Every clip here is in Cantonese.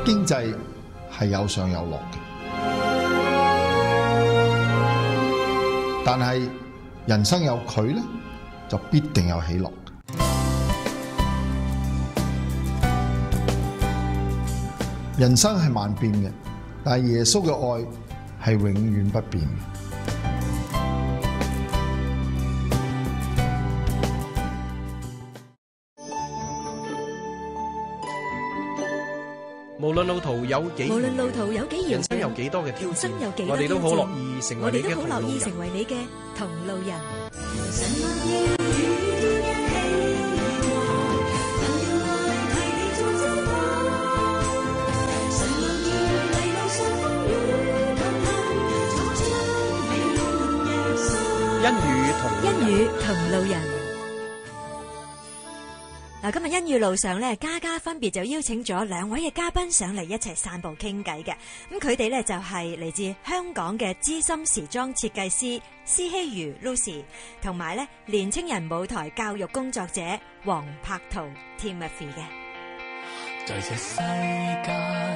經濟係有上有落嘅，但係人生有佢咧，就必定有起落。人生係萬變嘅，但係耶穌嘅愛係永遠不變嘅。 無論路途有幾遠，人生有幾多嘅挑戰，我哋都好樂意成為你嘅同路人。恩與同路人。嗱，今日恩與路上咧，嘉嘉分別就邀請咗兩位嘅嘉賓上嚟一齊散步傾偈嘅。咁佢哋咧就係嚟自香港嘅資深時裝設計師施希瑜 Lucy， 同埋咧年青人舞台教育工作者黃柏圖 Timothy 嘅。 在這世界，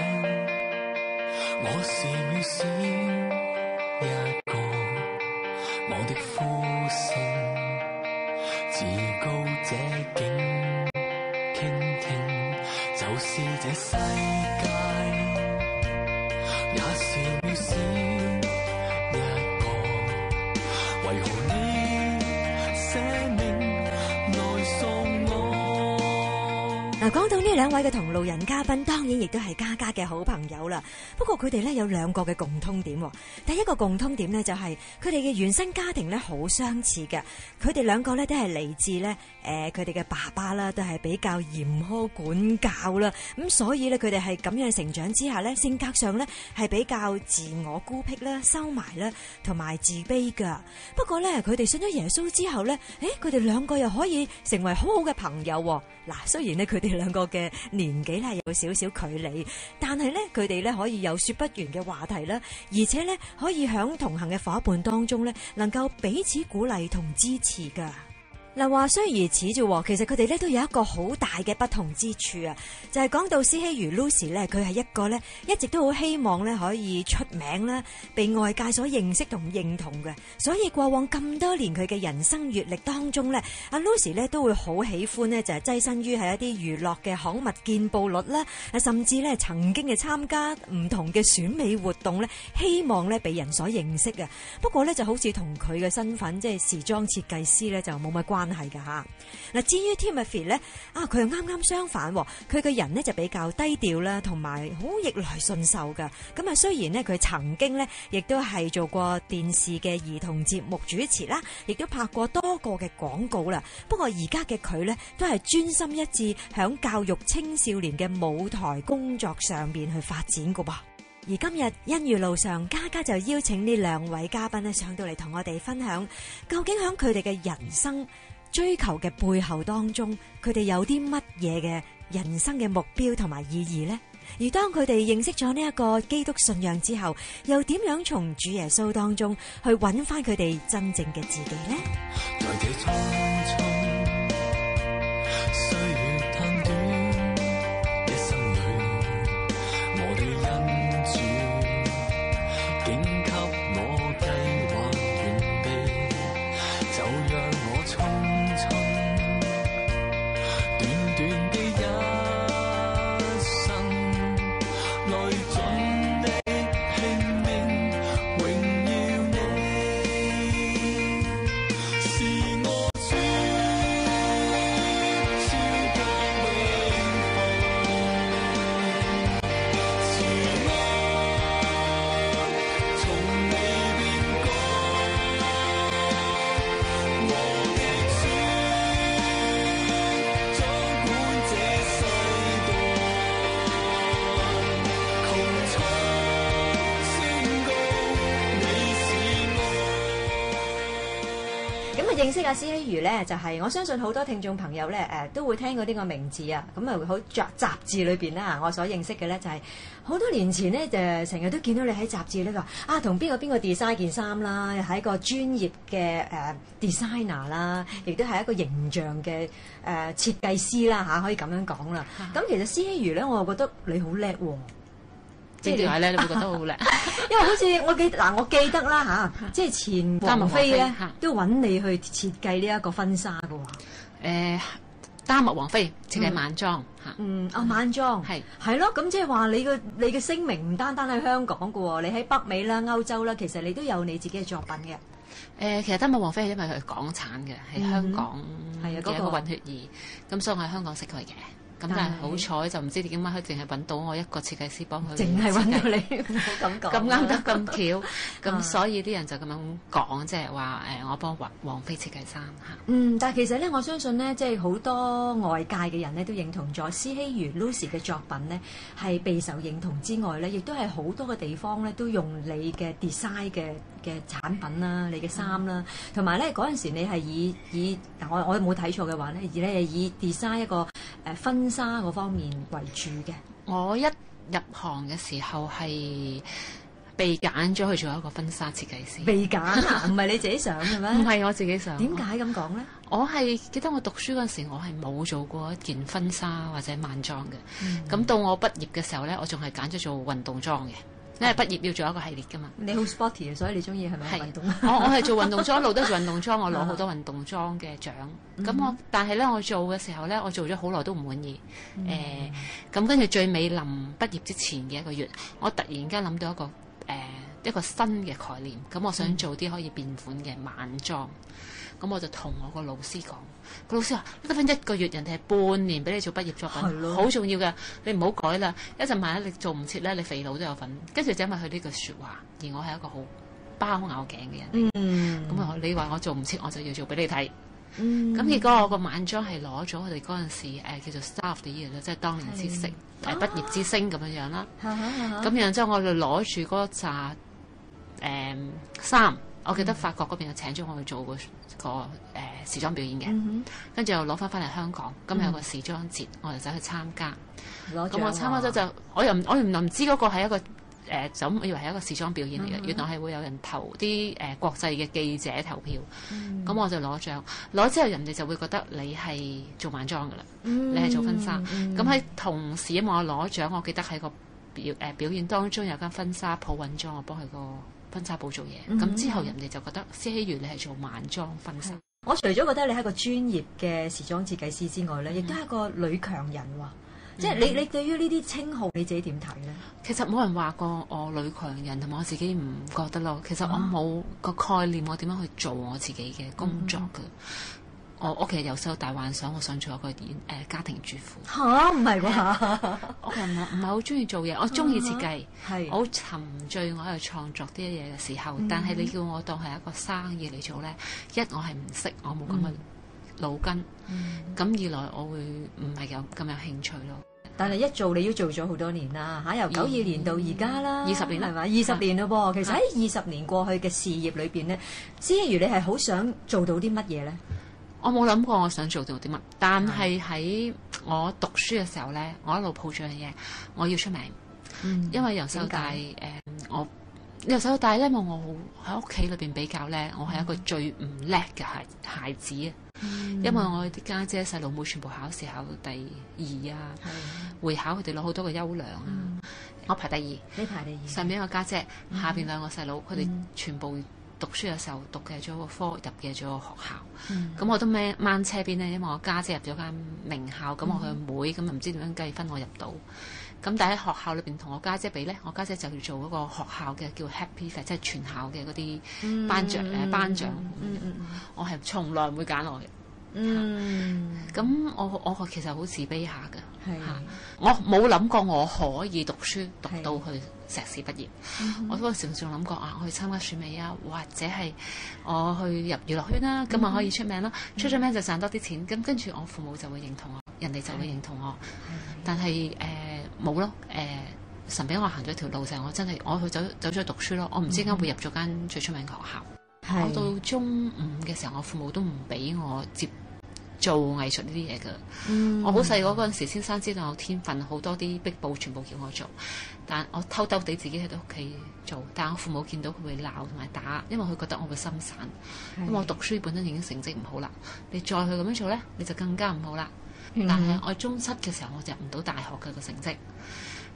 我是渺小一個，我的呼聲自高這境。傾聽，就是這世界，也是渺小一個，為何你捨命來送我？ 嗱，講到呢兩位嘅同路人嘉賓，當然亦都係嘉嘉嘅好朋友啦。不過佢哋咧有兩個嘅共通點。第一個共通點咧就係佢哋嘅原生家庭咧好相似嘅。佢哋兩個咧都係嚟自咧佢哋嘅爸爸啦，都係比較嚴苛管教啦。咁所以咧佢哋係咁樣成長之下咧，性格上咧係比較自我孤僻啦、收埋啦，同埋自卑噶。不過咧佢哋信咗耶穌之後咧，佢哋兩個又可以成為好好嘅朋友。嗱，雖然咧佢哋兩個嘅年紀係有少少距離，但係咧佢哋咧可以有說不完嘅話題啦，而且咧可以響同行嘅夥伴當中咧，能夠彼此鼓勵同支持噶。嗱，話雖如此啫，其實佢哋咧都有一個好大嘅不同之處啊，就係講到施希瑜 Lucy 咧，佢係一個咧一直都好希望咧可以出名啦，被外界所認識同認同嘅，所以過往咁多年佢嘅人生閱歷當中咧，阿 Lucy 咧都會好喜歡咧就係躋身於係一啲娛樂嘅刊物見報率啦，甚至咧曾經嘅參加唔同嘅選美活動咧，希望咧被人所認識嘅。不過咧就好似同佢嘅身份即係時裝設計師咧就冇乜關係噶吓。嗱，至於 Timothy 咧，佢又啱啱相反，佢個人咧就比較低調啦，同埋好逆來順受噶。咁啊，雖然咧佢曾經咧亦都係做過電視嘅兒童節目主持啦，亦都拍過多個嘅廣告啦。不過而家嘅佢咧都係專心一致響教育青少年嘅舞台工作上邊去發展噶噃。而今日恩與路上，嘉嘉就邀請呢兩位嘉賓咧上到嚟同我哋分享，究竟響佢哋嘅人生追求嘅背後當中，佢哋有啲乜嘢嘅人生嘅目標同埋意義呢？而當佢哋認識咗呢一個基督信仰之後，又點樣從主耶穌當中去揾翻佢哋真正嘅自己呢？ 在這匆匆歲月貪短一生裏，我的恩主竟給我計劃原地，就讓我匆匆短短的一生來盡力拼命榮耀你，是我主超級永恆，慈愛從未變改，我的主掌管這世代，穹蒼宣告你是愛。 咁啊，認識阿施希瑜咧，就係我相信好多聽眾朋友咧，都會聽過呢個名字啊。咁啊，好雜誌裏邊啦，我所認識嘅咧就係好多年前咧，就成日都見到你喺雜誌呢個同邊個 design 件衫啦，係一個專業嘅designer 啦，亦都係一個形象嘅設計師啦嚇，可以咁樣講啦。咁其實施希瑜咧，我又覺得你好叻喎。 即係點解咧？你會覺得好叻？ 因為好似我記得啦嚇，即係前王妃咧都揾你去設計呢一個婚紗嘅喎。 丹麥王妃設計晚裝嚇。 晚裝係咯，咁即係話你嘅聲名唔單單喺香港嘅喎，你喺北美啦、歐洲啦，其實你都有你自己嘅作品嘅。 其實丹麥王妃係因為佢係港產嘅，係香港嘅一個混血兒，咁所以我喺香港識佢嘅。咁但係好彩就唔知點解佢淨係揾到我一個設計師幫佢， 淨係揾到你，唔好咁講。 咁啱得咁巧，咁所以啲人就咁樣講，即係話我幫王妃設計衫嚇。 但係其實咧，我相信咧，即係好多外界嘅人咧都認同咗施希瑜 Lucy 嘅作品咧係備受認同之外咧，亦都係好多嘅地方咧都用你嘅 design 嘅產品啦，你嘅衫啦，同埋咧嗰陣時你係以我冇睇錯嘅話咧，而你係以 design 一個婚紗嗰方面為主嘅。 我一入行嘅時候係被揀咗去做一個婚紗設計師。 被揀啊？唔係你自己想嘅咩？ 唔係我自己想。 點解咁講咧？ 我係記得我讀書嗰陣時，我係冇做過一件婚紗或者晚裝嘅。咁到我畢業嘅時候咧，我仲係揀咗做運動裝嘅。因為畢業要做一個系列㗎嘛。你好 sporty 所以你中意係咪運動？ 我係做運動裝，一路都做運動裝，我攞好多運動裝嘅獎。咁但係咧，我做嘅時候咧，我做咗好耐都唔滿意。咁跟住最尾臨畢業之前嘅一個月，我突然間諗到一個新嘅概念。咁我想做啲可以變款嘅晚裝。咁我就同我個老師講，個老師話：得返一個月，人哋係半年俾你做畢業作品，好重要嘅，你唔好改啦。一陣萬一你做唔切咧，你肥佬都有份。跟住就因為佢呢句説話，而我係一個好包拗頸嘅人。咁你話我做唔切，我就要做俾你睇。咁結果我個晚裝係攞咗佢哋嗰陣時叫做 Star of the Year 啦，即係當年之星畢業之星咁樣樣啦。咁然之後我就攞住嗰扎衫。我記得法國嗰邊就請咗我去做個時裝表演嘅，跟住又攞翻嚟香港，咁有個時裝節，我就走去參加。咁我參加咗就，我又唔知嗰個係一個就以為係一個時裝表演嚟嘅，原來係會有人投啲國際嘅記者投票。咁我就攞獎，攞之後人哋就會覺得你係做晚裝㗎啦，你係做婚紗。咁喺同時因為我攞獎，我記得喺個表演當中有間婚紗鋪揾咗我幫佢個婚紗部做嘢，咁之後人哋就覺得施希瑜你係做晚裝婚紗。 我除咗覺得你係一個專業嘅時裝設計師之外咧，亦都係一個女強人喎。即係你對於呢啲稱號你自己點睇咧？ 其實冇人話過我女強人，同埋我自己唔覺得咯。其實我冇個概念，我點樣去做我自己嘅工作嘅。我其實由細到大幻想，我想做一個家庭主婦。 嚇，唔係啩？ 我其實唔係好中意做嘢，我中意設計，我好沉醉我喺度創作啲嘢嘅時候。但係你叫我當係一個生意嚟做咧，一我係唔識，我冇咁嘅腦筋。咁二來我會唔係咁有興趣咯。 但係一做你要做咗好多年啦嚇，由92年到而家啦 ，20年係咪？20年咯噃。其實喺20年過去嘅事業裏邊咧，施希瑜你係好想做到啲乜嘢咧？ 我冇諗過我想做到啲乜，但係喺我讀書嘅時候咧，我一路抱住樣嘢，我要出名。因為由細到大我由細到大咧，因為我喺屋企裏邊比較咧，我係一個最唔叻嘅孩子啊。因為我啲家姐細佬妹全部考試考到第2啊，會考佢哋攞好多個優良啊。我排第2， 你排第2。 上面一個家姐，下邊兩個細佬，佢哋全部讀書嘅時候讀嘅咗個科，入嘅咗個學校。咁我都掹車邊咧，因為我家姐入咗間名校，咁我佢妹咁唔知點樣計分我入到。咁但係喺學校裏邊同我家姐比咧，我家姐就要做嗰個學校嘅叫 Happy Fair，即係全校嘅嗰啲頒獎。我係從來唔會揀我嘅。咁我其實好自卑下㗎。我冇諗過我可以讀書讀到去碩士畢業。我嗰陣時仲諗過我去參加選美啊，或者係我去入娛樂圈啦，咁我可以出名咯。出咗名就賺多啲錢，咁跟住我父母就會認同我，人哋就會認同我。但係冇咯，神俾我行咗條路就係我真係我去走咗去讀書咯。我唔知點解會入咗間最出名嘅學校。我到中5嘅時候，我父母都唔俾我做藝術呢啲嘢㗎。我好細嗰陣時，先生知道我有天分，好多啲壁報全部叫我做，但我偷偷地自己喺度屋企做。但我父母見到佢會鬧同埋打，因為佢覺得我會心散。咁我讀書本身已經成績唔好啦，你再去咁樣做咧，你就更加唔好啦。但係我中7嘅時候，我就入唔到大學嘅個成績。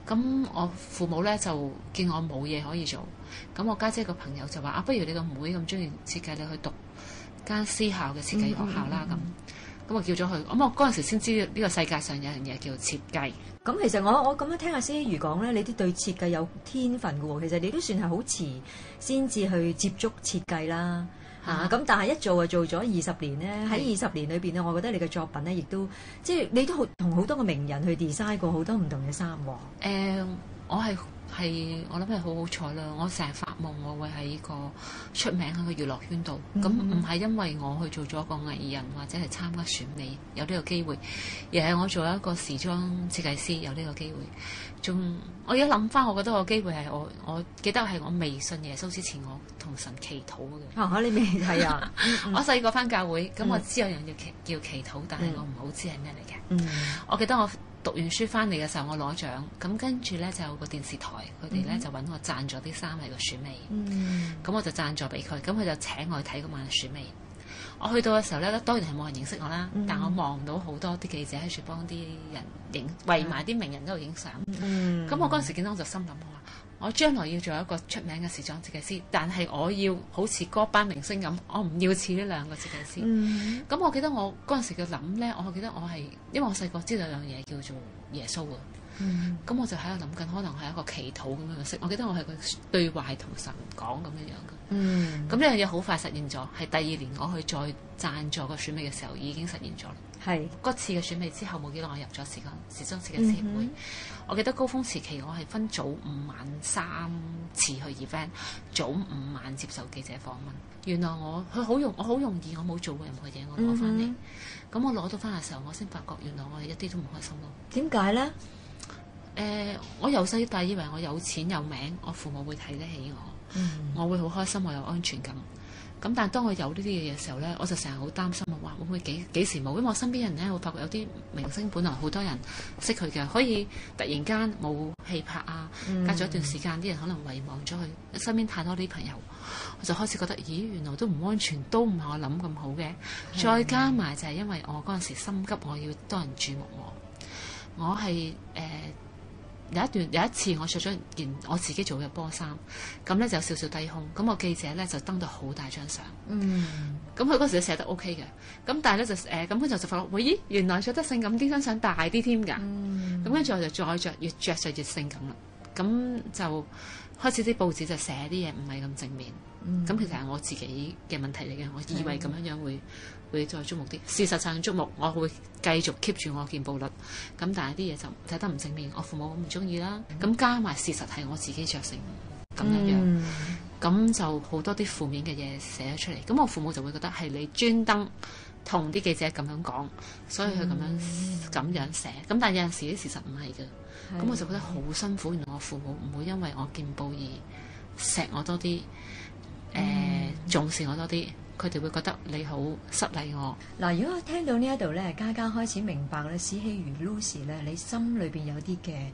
咁我父母咧就見我冇嘢可以做，咁我家姐個朋友就話不如你個妹咁中意設計，你去讀間私校嘅設計學校啦咁。咁我叫咗佢，咁我嗰陣時先知呢個世界上有樣嘢叫設計。 咁其實我咁樣聽阿司儀講咧，你都對設計有天分嘅喎。其實你都算係好遲先至去接觸設計啦。咁但係一做就做咗20年咧。喺20年裏邊咧，我覺得你嘅作品咧，亦都即係你都同好多個名人去 design 過好多唔同嘅衫喎。 我我諗係好好彩啦！我成日發夢，我會喺個出名喺個娛樂圈度。咁唔係因為我去做咗一個藝人或者係參加選美有呢個機會，而係我做一個時裝設計師有呢個機會。我而家諗翻，我覺得個機會係我記得係我未信耶穌之前，我同神祈禱嘅。 你未係啊？ 我細個翻教會，咁我知有樣嘢叫祈禱，但係我唔好知係咩嚟嘅。我記得我讀完書翻嚟嘅時候，我攞獎，咁跟住咧就有個電視台，佢哋咧就揾我贊助啲衫嚟個選美，咁我就贊助俾佢，咁佢就請我去睇嗰晚選美。我去到嘅時候咧，當然係冇人認識我啦，但我望到好多啲記者喺處幫啲人圍埋啲名人喺度影相。咁我嗰陣時見到我就心諗我將來要做一個出名嘅時裝設計師，但係我要好似嗰班明星咁，我唔要似呢兩個設計師。咁我記得我嗰陣時嘅諗咧，我記得我係因為我細個知道有樣嘢叫做耶穌啊。咁我就喺度諗緊，可能係一個祈禱咁樣嘅式。我記得我係個對話係同神講咁樣嘅。咁呢樣嘢好快實現咗，係第2年我去再贊助個選美嘅時候已經實現咗啦。係嗰次嘅選美之後冇幾耐，我入咗時裝設計師協會。我記得高峰時期我係分早午晚3次去 event， 早午晚接受記者訪問。原來我好容易，我冇做過任何嘢，我攞翻嚟。咁我攞到翻嘅時候，我先發覺原來我係一啲都唔開心咯。 點解咧？ 我由細到大以為我有錢有名，我父母會睇得起我，我會好開心，我有安全感。咁但係當我有呢啲嘢嘅時候咧，我就成日好擔心話會唔會幾時冇？因為我身邊人咧會發覺有啲明星本來好多人識佢嘅，可以突然間冇戲拍啊，隔咗一段時間啲人可能遺忘咗佢，身邊太多啲朋友，我就開始覺得咦，原來都唔安全，都唔係我諗咁好嘅。再加埋就係因為我嗰陣時心急，我要多人注目我係有一次我着咗件我自己做嘅波衫，咁咧就有少少低胸，咁個記者咧就登到好大張相，咁佢嗰時都寫得 OK 嘅，咁但係咧就咁佢就發覺，咦，原來着得性感啲張相大啲添㗎，咁跟住我就再着，越着就越性感啦，咁就開始啲報紙就寫啲嘢唔係咁正面，咁其實係我自己嘅問題嚟嘅，我以為咁樣會再矚目啲，事實上矚目，我會繼續 keep 住我見報率，咁但係啲嘢就睇得唔正面，我父母唔中意啦，咁加埋事實係我自己着成咁樣，咁就好多啲負面嘅嘢寫咗出嚟，咁我父母就會覺得係你專登同啲記者咁樣講，所以佢咁樣寫，咁但係有陣時啲事實唔係嘅，咁我就覺得好辛苦，原來我父母唔會因為我見報而錫我多啲，重視我多啲。佢哋會覺得你好失禮我。 嗱，如果我聽到呢一度咧，嘉嘉開始明白咧，史希如 Lucy 咧，你心裏邊有啲嘅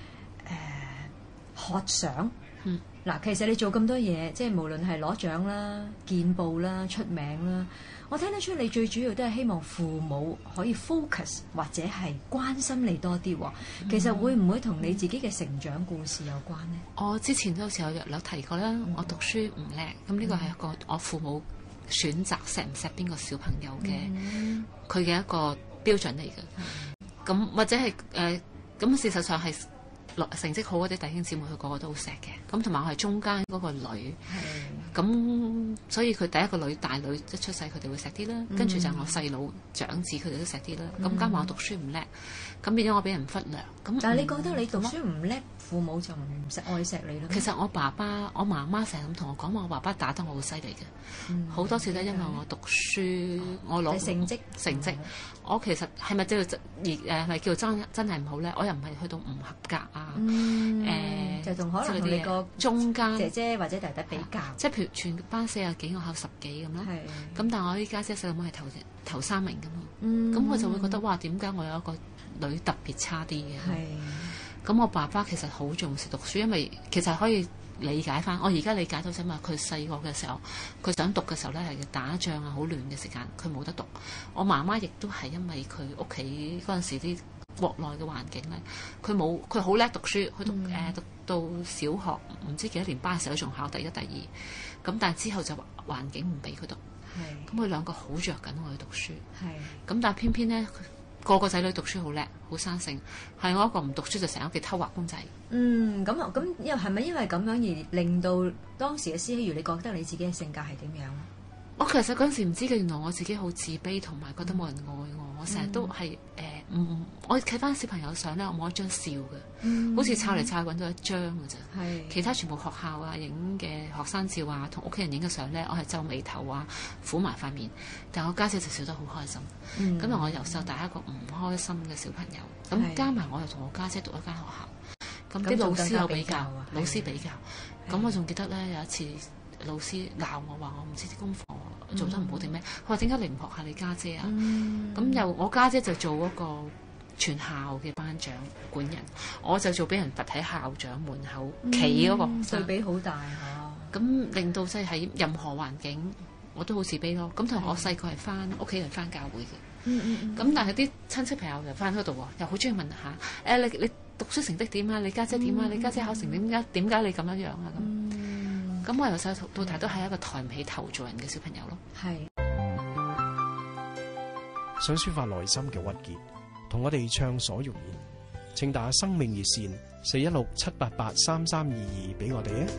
渴想。嗱，其實你做咁多嘢，即係無論係攞獎啦、見報啦、出名啦，我聽得出你最主要都係希望父母可以 focus 或者係關心你多啲。其實會唔會同你自己嘅成長故事有關呢？ 我之前都好似有提過啦，我讀書唔叻，咁呢個係一個我父母選擇錫唔錫邊個小朋友嘅佢嘅一個標準嚟嘅，咁或者係咁事實上係成績好嗰啲弟兄姊妹，佢個個都好錫嘅，咁同埋我係中間嗰個女，咁所以佢第一個女大女一出世，佢哋會錫啲啦，跟住就我細佬長子，佢哋都錫啲啦，咁加埋我讀書唔叻，咁變咗我俾人忽略。咁但係你覺得你讀書唔叻，父母就唔愛錫你咯？ 其實我媽媽成日咁同我講話，我爸爸打得我好犀利嘅，好多次都因為我讀書，我攞成績，我其實係咪咪叫真係唔好咧？我又唔係去到唔合格啊， 就同可能同你個中間姐姐或者弟弟比較， 即係譬如全班40幾，我考10幾咁咯。咁但係我啲家姐細佬妹係頭3名㗎嘛，咁我就會覺得哇，點解我有一個女特別差啲嘅？咁我爸爸其實好重視讀書，因為其實可以理解翻。我而家理解到啫嘛，佢細個嘅時候，佢想讀嘅時候咧係打仗啊，好亂嘅時間，佢冇得讀。我媽媽亦都係因為佢屋企嗰陣時啲國內嘅環境咧，佢好叻讀書，佢讀到小學唔知幾多年班嘅時候，仲考第一、第二。咁但係之後就環境唔俾佢讀。咁佢兩個好着緊我去讀書。咁但係偏偏咧，個個仔女讀書好叻，好生性，係我一個唔讀書就成日屋企偷畫公仔。 咁又係咪因為咁樣而令到當時嘅施希如，你覺得你自己嘅性格係點樣？ 我其實嗰陣時唔知嘅，原來我自己好自卑，同埋覺得冇人愛我。我成日都係我睇翻小朋友相咧，我冇一張笑嘅，好似抄嚟抄去揾到一張嘅啫。其他全部學校啊影嘅學生照啊，同屋企人影嘅相咧，我係皺眉頭啊，苦埋塊面。但係我家姐就笑得好開心。咁我由細到大係一個唔開心嘅小朋友。咁加埋我又同我家姐讀一間學校，咁啲老師有比較，老師比較。咁我仲記得咧有一次。老師鬧我話我唔知啲功課做得唔好定咩？佢話點解你唔學下你家姐啊？咁我家姐就做嗰個全校嘅班長管人，我就做俾人罰喺校長門口企嗰個， 對比好大嚇。 咁令到即係喺任何環境我都好自卑咯。咁同埋我細個係翻屋企人翻教會嘅，咁但係啲親戚朋友又翻嗰度喎，又好中意問下你讀書成績點啊？你家姐點啊？你家姐考成點解你咁樣樣啊？咁我由細到大都係一個抬唔起頭做人嘅小朋友咯。 想抒發內心嘅鬱結，同我哋暢所欲言，請打生命熱線416-788-3322俾我哋啊！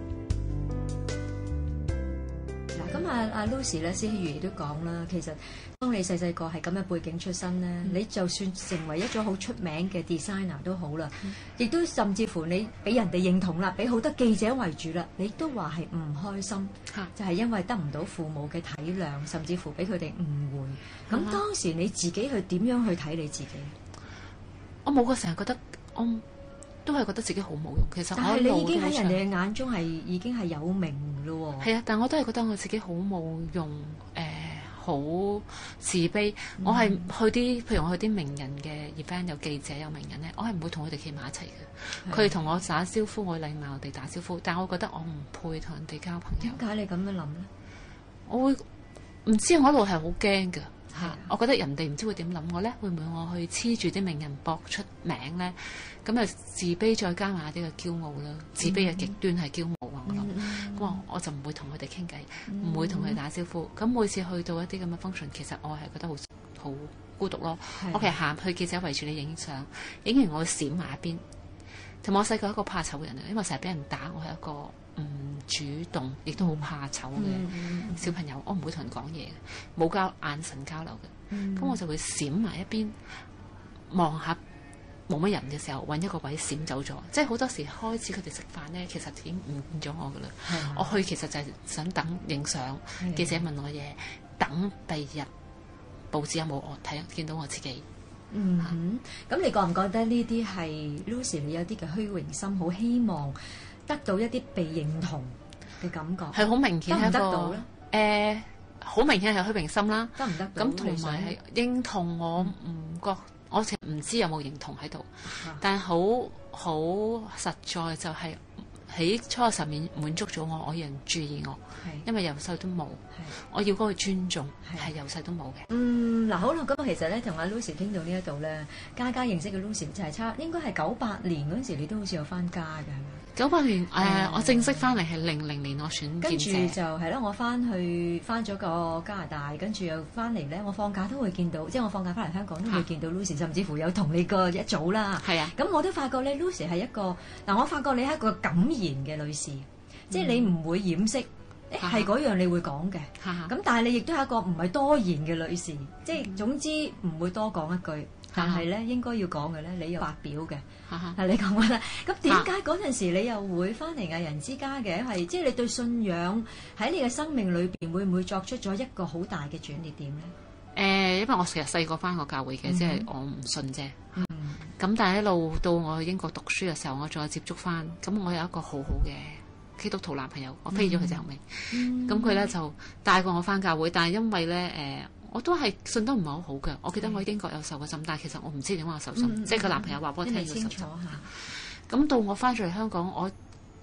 嗱，咁阿 Lucy 咧，施希如亦都講啦，其實當你細個係咁嘅背景出身咧，你就算成為一種好出名嘅 designer 都好啦，亦都甚至乎你俾人哋認同啦，俾好多記者圍住啦，你都話係唔開心，就係因為得唔到父母嘅體諒，甚至乎俾佢哋誤會。咁當時你自己去點樣去睇你自己？ 我冇個成日覺得我都係覺得自己好冇用。其實但係你已經喺人哋嘅眼中係已經係有名咯喎。 係啊，但我都係覺得我自己好冇用，好自卑。我係去啲，譬如我去啲名人嘅 event，有記者有名人咧，我係唔會同佢哋企埋一齊嘅。佢哋同我打招呼，我禮貌地打招呼，但係我覺得我唔配同人哋交朋友。 點解你咁樣諗咧？ 我會唔知，我一路係好驚㗎。我覺得人哋唔知會點諗我咧，會唔會我去黐住啲名人博出名咧？咁啊自卑再加埋啲嘅驕傲啦，自卑嘅極端係驕傲啊！我諗，我就唔會同佢哋傾偈，唔會同佢哋打招呼。咁每次去到一啲咁嘅 function，其實我係覺得好孤獨咯。我其實行去記者圍住你影相，影完我會閃埋一邊。同埋我細個係一個怕醜嘅人，因為成日俾人打，我係一個唔主動，亦都好怕醜嘅小朋友。我唔會同人講嘢，冇眼神交流嘅。咁我就會閃埋一邊，望下冇乜人嘅時候，揾一個位閃走咗。即係好多時開始佢哋食飯咧，其實已經唔見咗我噶啦。我去其實就係想等影相，記者問我嘢，等第二日報紙有冇我睇見到我自己。 咁你覺唔覺得呢啲係 Lucy 你有啲嘅虛榮心，好希望得到一啲被認同嘅感覺？ 係好明顯係一個得唔得到咧？ 好明顯係虛榮心啦。 得唔得到？ 咁同埋係認同，我唔覺，我其實唔知有冇認同喺度，但係好實在就係喺初十面滿足咗我，我要人注意我，因為由細都冇，我要嗰個尊重係由細都冇嘅。 嗱好啦，咁其實咧同阿 Lucy 傾到呢一度咧，家認識嘅 Lucy 就係應該係98年嗰陣時，你都好似有翻家嘅，係咪？98年我正式翻嚟係00年，我選見者。跟住就係啦，我翻咗個加拿大，跟住又翻嚟咧，我放假都會見到，即係我放假翻嚟香港都會見到 Lucy，甚至乎有同你個一組啦。係啊，咁我都發覺咧 Lucy 係一個我發覺你係一個敢言嘅女士，即係你唔會掩飾。係嗰樣你會講嘅，咁但係你亦都係一個唔係多言嘅女士，即係總之唔會多講一句，但係咧應該要講嘅咧，你又發表嘅，係你講啦。咁點解嗰陣時你又會翻嚟藝人之家嘅？係即係你對信仰喺你嘅生命裏邊會唔會作出咗一個好大嘅轉捩點咧？ 因為我其實細個翻過教會嘅，即係我唔信啫。咁但係一路到我去英國讀書嘅時候，我再接觸翻，咁我有一個好好嘅基督徒男朋友，我飛咗佢之後尾，咁佢咧就帶過我翻教會，但係因為咧我都係信得唔係好好嘅。我記得我喺英國有受過浸，但係其實我唔知點解我受浸，即係個男朋友話俾我聽要受浸。咁到我翻咗嚟香港，我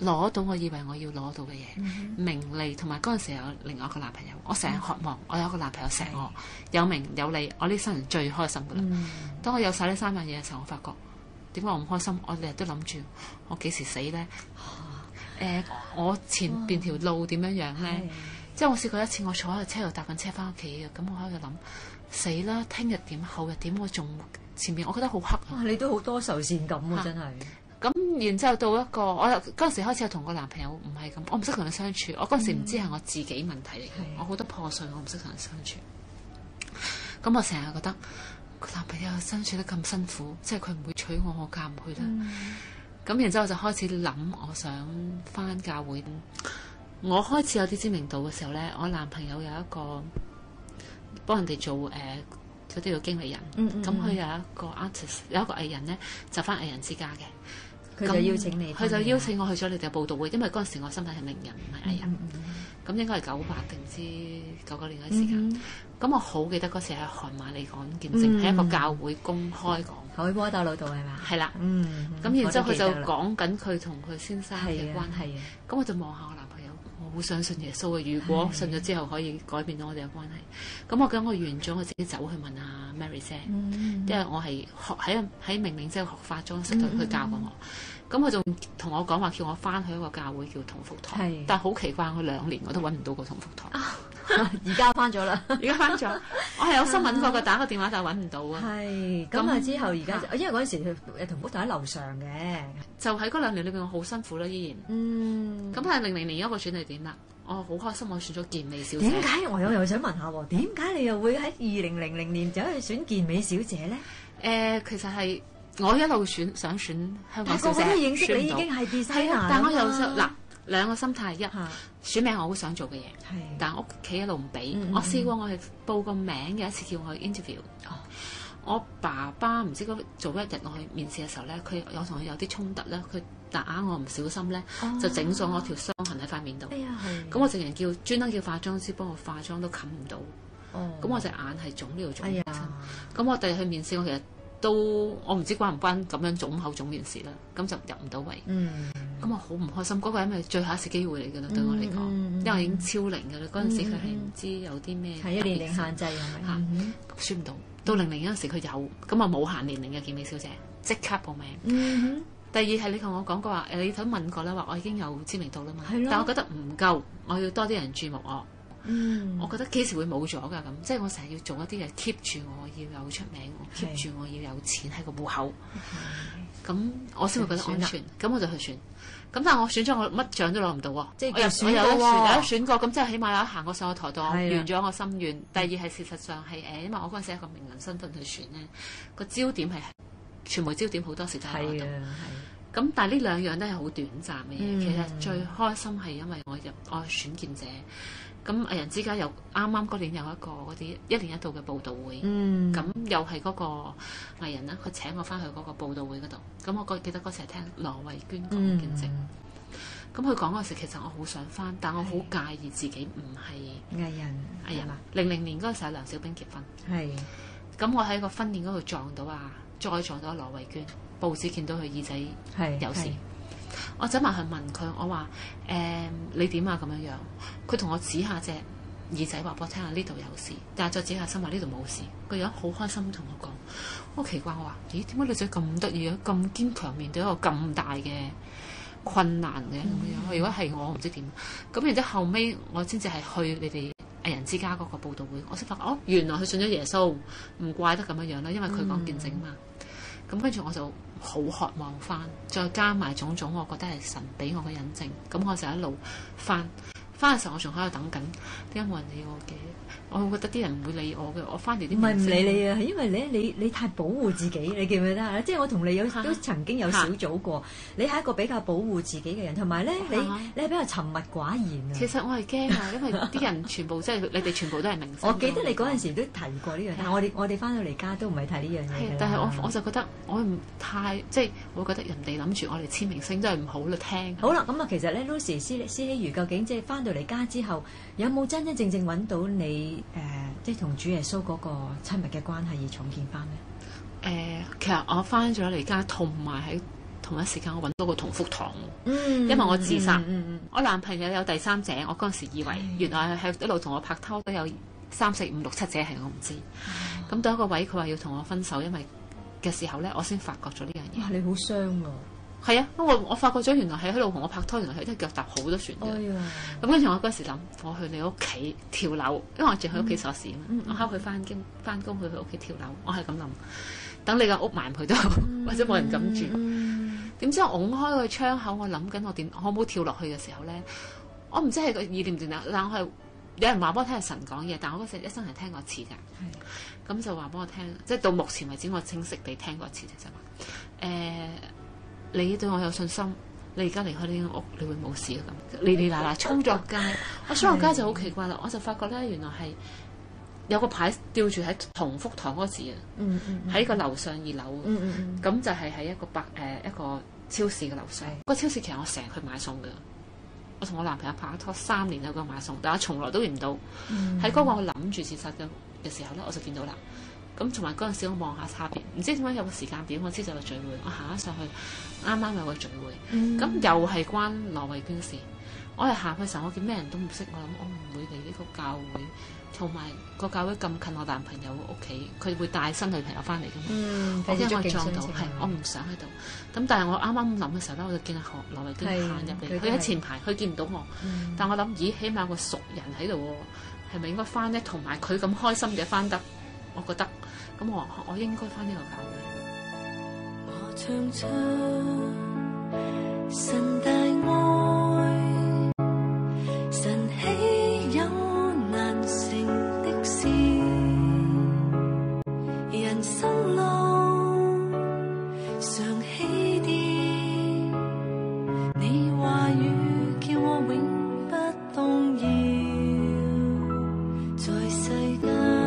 攞到我以為我要攞到嘅嘢，名利同埋嗰陣時有另外一個男朋友，我成日渴望我有一個男朋友錫我，有名有利，我呢生人最開心噶啦。當我有晒呢3樣嘢嘅時候，我發覺點解我唔開心？我日日都諗住我幾時死咧？我前邊條路點樣樣咧？即係我試過一次，我坐喺車度搭緊車翻屋企嘅，咁我喺度諗死啦，聽日點，後日點？我仲前面我覺得好黑啊！ 你都好多愁善感喎，真係。 咁然之後到一個，我嗰陣時開始有同個男朋友唔係咁，我唔識同佢相處。我嗰陣時唔知係我自己問題嚟嘅，我好多破碎，我唔識同人相處。咁我成日覺得個男朋友相處得咁辛苦，即係佢唔會娶我，我嫁唔去啦。咁然之後我就開始諗，我想返教會。我開始有啲知名度嘅時候咧，我男朋友有一個幫人哋做嗰啲叫經理人，咁佢有一個 artist， 有一個藝人咧，就返藝人之家嘅， 佢就邀請你， 佢就邀請我去咗你哋嘅報道會，因為嗰陣時我身份係名人唔係藝人，咁應該係98定唔知99年嗰啲時間。咁我好記得嗰時喺韓瑪利講見證，喺一個教會公開講， 海波大路道係嘛？ 係啦，咁然之後佢就講緊佢同佢先生嘅關係，咁我就望下我男朋友，我好想信耶穌嘅。如果信咗之後可以改變到我哋嘅關係，咁我咁我完咗，我自己走去問阿 Mary 姐，因為我係學喺明明即係學化妝，識到佢教過我。咁佢仲同我講話，叫我翻去一個教會叫同福堂，但係好奇怪，我2年我都揾唔到個同福堂。 而家翻咗啦， 而家翻咗，我係有新聞過嘅，打個電話但係揾唔到啊。 係咁啊！之後而家因為嗰陣時佢同福堂喺樓上嘅， 就喺嗰2年裏邊，我好辛苦啦，依然。咁係00年一個轉捩點啦，我好開心，我選咗健美小姐。 點解我又想問下喎？點解你又會喺2000年就去選健美小姐咧？ 其實係我一路想選香港小姐， 個個都認識你已經係 designer， 但我又嗱2個心態，一選名我好想做嘅嘢，但屋企一路唔俾。我試過我係報個名嘅一次，叫我去 interview。我爸爸唔知做1日我去面試嘅時候咧，佢有同佢有啲衝突咧，佢打我唔小心咧，就整咗我條傷痕喺塊面度。咁我直情專登叫化妝師幫我化妝都冚唔到。咁我隻眼係腫呢度腫。咁我第日去面試，我其實我唔知關唔關咁樣腫口腫面試啦，咁就入唔到位。咁我好唔開心，嗰個因為最後一次機會嚟㗎啦，對我嚟講，因為已經超齡㗎啦。嗰陣時佢係唔知有啲咩係年齡限制係咪？ 選唔到。到00嗰陣時佢有，咁啊冇限年齡嘅健美小姐，即刻報名。第二係你同我講過話，你頭問過啦，話我已經有知名度啦嘛，但我覺得唔夠，我要多啲人注目我。我覺得幾時會冇咗㗎咁，即係我成日要做一啲嘢 keep 住我要有出名，keep 住我要有錢喺個戶口，咁我先會覺得安全。咁我就去選，咁但係我選咗我乜獎都攞唔到喎，即係我有得選過，咁即係起碼有行過上個台度，完咗我心願。第二係事實上係因為我嗰陣時係一個名人身份去選咧，個焦點係傳媒焦點好多時都喺我度。咁但係呢2樣都係好短暫嘅嘢。其實最開心係因為我選健姐。咁藝人之家又啱啱嗰年有一個嗰啲1年1度嘅報道會，咁又係嗰個藝人啦，佢請我翻去嗰個報道會嗰度。咁我記得嗰時係聽羅慧娟講見證，咁佢講嗰時其實我好想翻，但我好介意自己唔係藝人啊。00年嗰時係梁小冰結婚，咁我喺個婚宴嗰度撞到再撞到羅慧娟，報紙見到佢耳仔有事。我走埋去問佢，我話你點啊咁樣樣？佢同我指下隻耳仔，話俾我聽下呢度有事，但係再指下心話呢度冇事。個樣好開心同我講，好奇怪，我話咦，點解女仔咁得意嘅，咁堅強面對一個咁大嘅困難嘅咁樣？如果係我唔知點。咁然之後尾我先至係去你哋藝人之家嗰個報道會，我先發覺原來佢信咗耶穌，唔怪得咁樣樣啦，因為佢講見證嘛。咁跟住我就好渴望翻，再加埋種種，我覺得係神俾我嘅引證。咁我就一路翻嘅時候，我仲喺度等緊，點解冇人理我嘅？我會覺得啲人唔會理我嘅。我翻嚟啲唔係唔理你啊，係因為你太保護自己，你記唔記得啊？即係我同你都曾經有小組過，你係一個比較保護自己嘅人，同埋咧你係比較沉默寡言啊。 其實我係驚啊，因為啲人全部即係你哋全部都係明星。 我記得你嗰陣時都提過呢樣，但係我哋翻到嚟家都唔係提呢樣嘢。 但係我就覺得我唔太即係，我覺得人哋諗住我哋簽明星都係唔好啦，聽。 好啦，咁啊，其實咧 Lucy 施希瑜究竟即係翻到嚟家之後，有冇真真正正揾到你即係同主耶穌嗰個親密嘅關係而重建翻咧？ 其實我翻咗嚟家，同埋喺同一時間我揾到個同福堂，因為我自殺，我男朋友有第三者，我嗰陣時以為原來係一路同我拍拖都有3、4、5、6、7者係我唔知，咁到一個位佢話要同我分手，因為嘅時候咧，我先發覺咗呢樣嘢。 哇！你好傷喎。 係啊，我發覺咗原來係喺度同我拍拖，原來係真係腳踏好多船嘅。咁跟住我嗰時諗，我去你屋企跳樓，因為我住喺屋企鎖匙啊嘛，我敲佢翻工去佢屋企跳樓，我係咁諗。等你間屋埋唔去都好，或者冇人敢住。點知我拱開個窗口，我諗緊我冇跳落去嘅時候咧，我唔知係個意念定啦，但我係有人話俾我聽係神講嘢，但我嗰時一生人聽過一次㗎。咁就話俾我聽，即係到目前為止我清晰地聽過一次就話你對我有信心，你而家離開呢間屋，你會冇事嘅咁。哩哩啦啦衝咗街，我衝落街就好奇怪啦，我就發覺咧原來係有個牌吊住喺同福堂嗰個字啊，喺個樓上2樓，咁就係喺一個超市嘅樓上。個超市其實我成日去買餸嘅，我同我男朋友拍拖3年喺嗰度買餸，但我從來都遇唔到。喺嗰個我諗住自殺嘅時候咧，我就見到啦。咁同埋嗰陣時我望下下邊，唔知點解有個時間表，我知就有個聚會，我行咗上去，啱啱有個聚會，咁又係關羅慧娟事。我係行去時候，我見咩人都唔識，我諗我唔會嚟呢個教會，同埋個教會咁近我男朋友屋企，佢會帶新女朋友翻嚟㗎嘛。因為我撞到，係我唔想喺度。咁但係我啱啱諗嘅時候咧，我就見阿羅慧娟行入嚟，佢喺前排，佢見唔到我，但我諗，咦，起碼有個熟人喺度喎，係咪應該翻呢？同埋佢咁開心嘅翻得，我覺得。咁我應該返呢個教會。 我唱出神大愛，神豈有難成的事？人生路常起跌，你話語叫我永不動搖，在世間。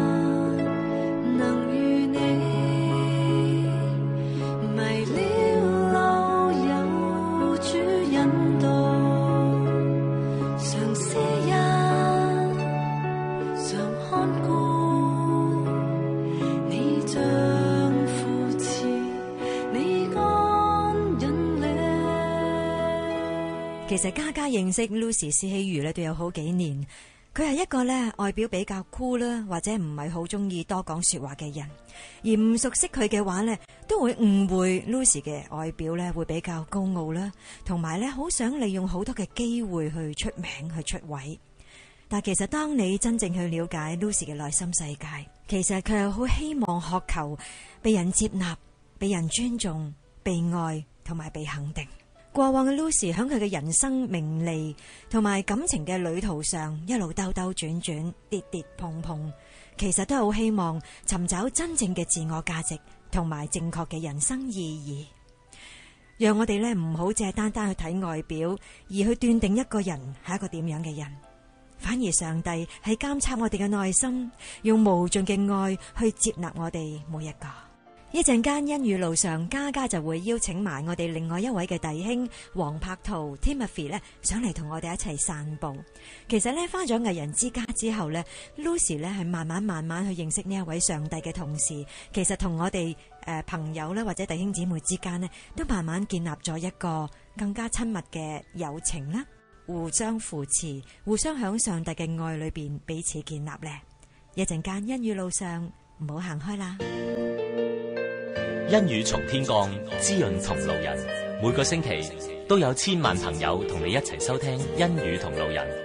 其實嘉嘉認識 Lucy 施希瑜咧都有好幾年，佢係一個咧外表比較酷啦，或者唔係好中意多講說話嘅人，而唔熟悉佢嘅話咧，都會誤會 Lucy 嘅外表咧會比較高傲啦，同埋咧好想利用好多嘅機會去出名去出位。但其實當你真正去了解 Lucy 嘅內心世界，其實佢係好希望渴求被人接納、被人尊重、被愛同埋被肯定。過往嘅 Lucy 喺佢嘅人生名利同埋感情嘅旅途上，一路兜兜轉轉、跌跌碰碰，其實都係好希望尋找真正嘅自我價值同埋正確嘅人生意義。讓我哋咧唔好淨係單單去睇外表，而去斷定一個人係一個點樣嘅人，反而上帝係監察我哋嘅內心，用無盡嘅愛去接納我哋每一個。一陣間恩語路上，嘉嘉就會邀請埋我哋另外一位嘅弟兄黃柏圖 Timothy 咧上嚟同我哋一齊散步。其實咧返咗藝人之家之後咧 ，Lucy 咧係慢慢去認識呢一位上帝嘅同時，其實同我哋朋友咧或者弟兄姊妹之間呢，都慢慢建立咗一個更加親密嘅友情啦，互相扶持，互相響上帝嘅愛裏邊彼此建立咧。一陣間恩語路上唔好行開啦。 恩雨從天降，滋潤同路人。每個星期都有千萬朋友同你一齊收聽恩雨同路人。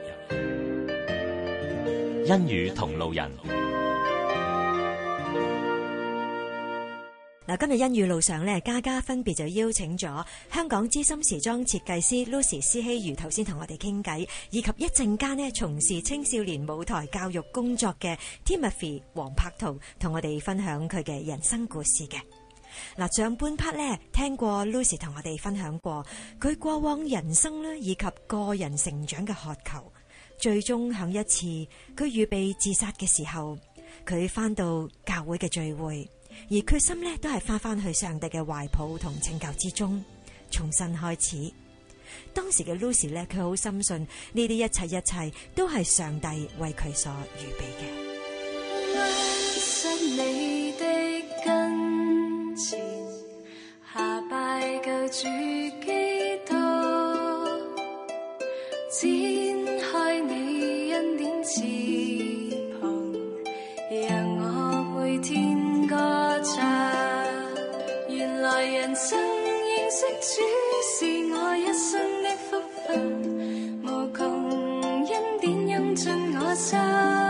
恩雨同路人。 嗱，今日恩語路上咧，嘉嘉分別就邀請咗香港資深時裝設計師 Lucy 施希瑜頭先同我哋傾偈，以及一陣間呢從事青少年舞台教育工作嘅 Timothy 黃柏圖，同我哋分享佢嘅人生故事嘅。嗱，上半 part 咧聽過 Lucy 同我哋分享過佢過往人生啦，以及個人成長嘅渴求，最終響一次佢預備自殺嘅時候，佢翻到教會嘅聚會，而決心咧都係翻去上帝嘅懷抱同拯救之中，重新開始。當時嘅 Lucy 咧，佢好深信呢啲一切都係上帝為佢所預備嘅。 你的跟前下拜舊展開你恩典翅膀，讓我每天歌唱。原來人生認識主是我一生的福分，無窮恩典湧進我心。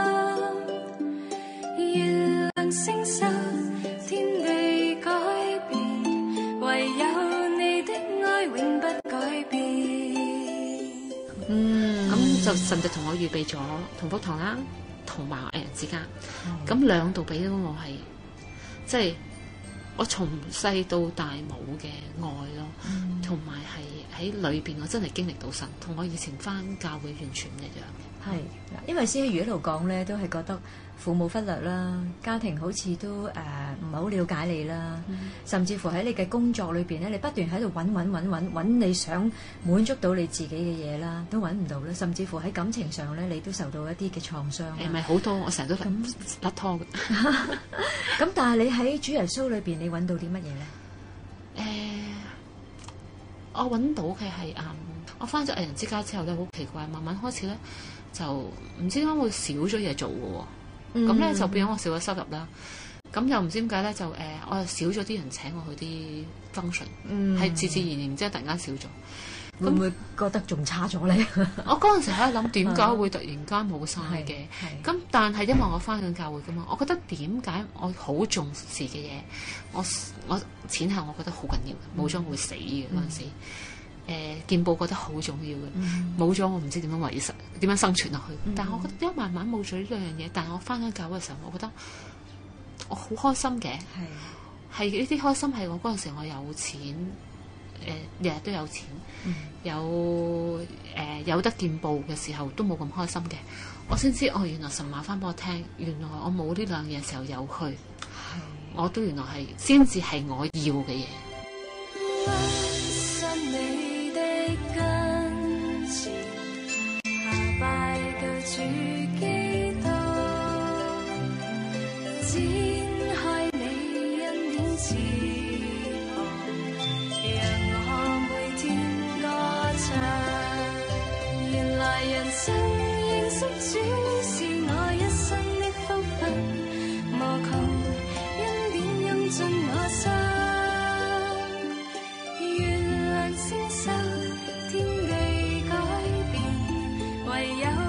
月亮星宿，天地改變，唯有你的愛永不改變。 咁就神就同我預備咗同福堂啦，同埋藝人之家。咁兩度俾到我係，即係我從細到大冇嘅愛咯，同埋係喺裏邊我真係經歷到神，同我以前返教會完全唔一樣。 係，因為司希如一路講咧，都係覺得父母忽略啦，家庭好似都唔係好了解你啦，甚至乎喺你嘅工作裏邊咧，你不斷喺度揾你想滿足到你自己嘅嘢啦，都揾唔到啦，甚至乎喺感情上咧，你都受到一啲嘅創傷。 唔係好多，我成日都甩拖嘅。 咁但係你喺主耶穌裏邊，你揾到啲乜嘢咧？ 我揾到嘅係我返咗藝人之家之後咧，好奇怪，慢慢開始咧就唔知點解會少咗嘢做嘅喎，咁咧就變咗我少咗收入啦。咁又唔知點解咧，就我又少咗啲人請我去啲 function，係自自然然之後突然間少咗。 會唔會覺得仲差咗咧？ 我嗰陣時喺度諗點解會突然間冇晒嘅？咁但係因為我返緊教會㗎嘛，我覺得點解我好重視嘅嘢，我錢係我覺得好緊要嘅，冇咗我會死嘅嗰陣時。見報覺得好重要嘅，冇咗我唔知點樣維持，點樣生存落去。但係我覺得點解慢慢冇咗呢兩樣嘢？但係我返緊教會嘅時候，我覺得我好開心嘅，係呢啲開心係我嗰陣時我有錢，日日都有錢，有得見報嘅時候都冇咁開心嘅。我先知原來神話返俾我聽，原來我冇呢兩樣嘢時候有去，我都原來係先至係我要嘅嘢。 主基督，展開你恩典翅膀，讓我每天歌唱。原來人生認識主是我一生的福分，無窮恩典湧進我心。月亮星宿，天地改變，唯有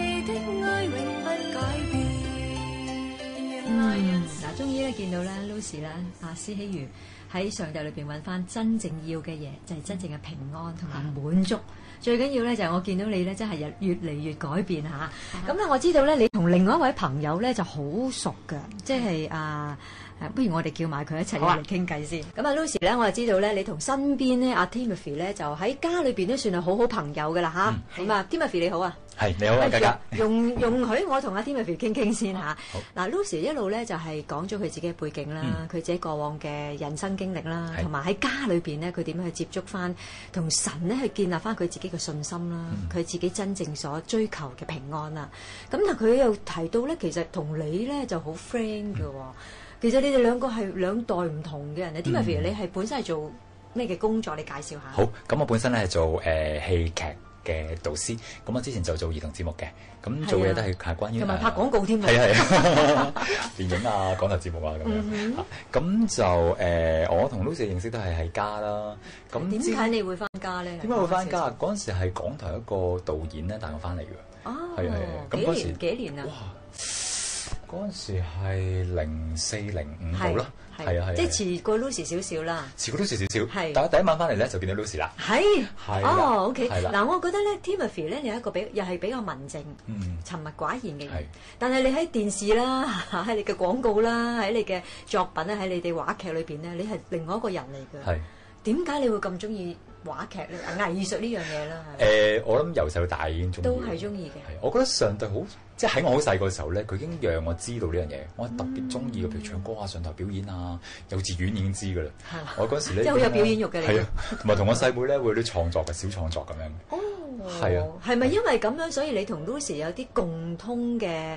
終於咧見到咧 Lucy 咧司希如喺上帝裏邊揾翻真正要嘅嘢，就係真正嘅平安同埋滿足。最緊要咧就係我見到你咧，真係越嚟越改變嚇。咁咧我知道咧，你同另外一位朋友咧就好熟㗎，即係不如我哋叫埋佢一齊嚟傾偈先。咁Lucy 咧，我就知道咧，你同身邊咧Timothy 咧就喺家裏邊都算係好好朋友㗎啦嚇。咁Timothy 你好啊！ 係你好啊，嘉嘉。 容許我同Timothy 傾傾先嚇。嗱，Lucy 一路咧就係講咗佢自己嘅背景啦，佢自己過往嘅人生經歷啦，同埋喺家裏邊咧，佢點樣去接觸翻同神咧去建立翻佢自己嘅信心啦，佢自己真正所追求嘅平安啦。咁但佢又提到咧，其實同你咧就好 friend 嘅喎。其實你哋兩個係兩代唔同嘅人。Timothy 你係本身係做咩嘅工作？你介紹下。 好，咁我本身咧係做戲劇嘅導師，咁我之前就做兒童節目嘅，咁做嘢都係關於同埋拍廣告添。 係啊，電影啊、講台節目啊咁樣。咁就我同 Lucy 認識都係喺家啦。咁點解你會翻家咧？ 點解會翻家啊？嗰陣時係港台一個導演咧帶我翻嚟嘅。哦，係啊。咁嗰時幾年啊？哇！ 嗰陣時係04、05度啦，係啊， 即係遲過 Lucy 少少啦， 遲過 Lucy 少少，但係第一晚翻嚟咧就見到 Lucy 啦， 係，OK， 係啦。 嗱，我覺得咧 Timothy 咧，你係一個又係比較文靜、沉默寡言嘅人，但係你喺電視啦，喺你嘅廣告啦，喺你嘅作品咧，喺你哋話劇裏邊咧，你係另外一個人嚟嘅。係點解你會咁中意話劇咧？藝術呢樣嘢啦。 我諗由細到大已經中意， 都係中意嘅。 我覺得上帝好，即係喺我好細個時候咧，佢已經讓我知道呢樣嘢。我特別中意嘅，譬如唱歌啊、上台表演啊，幼稚園已經知㗎啦。我嗰時咧， 即係好有表演欲嘅你。 係啊，同埋同我細妹咧會有啲創作嘅小創作咁樣。哦，係啊。 係咪因為咁樣，所以你同 Lucy 有啲共通嘅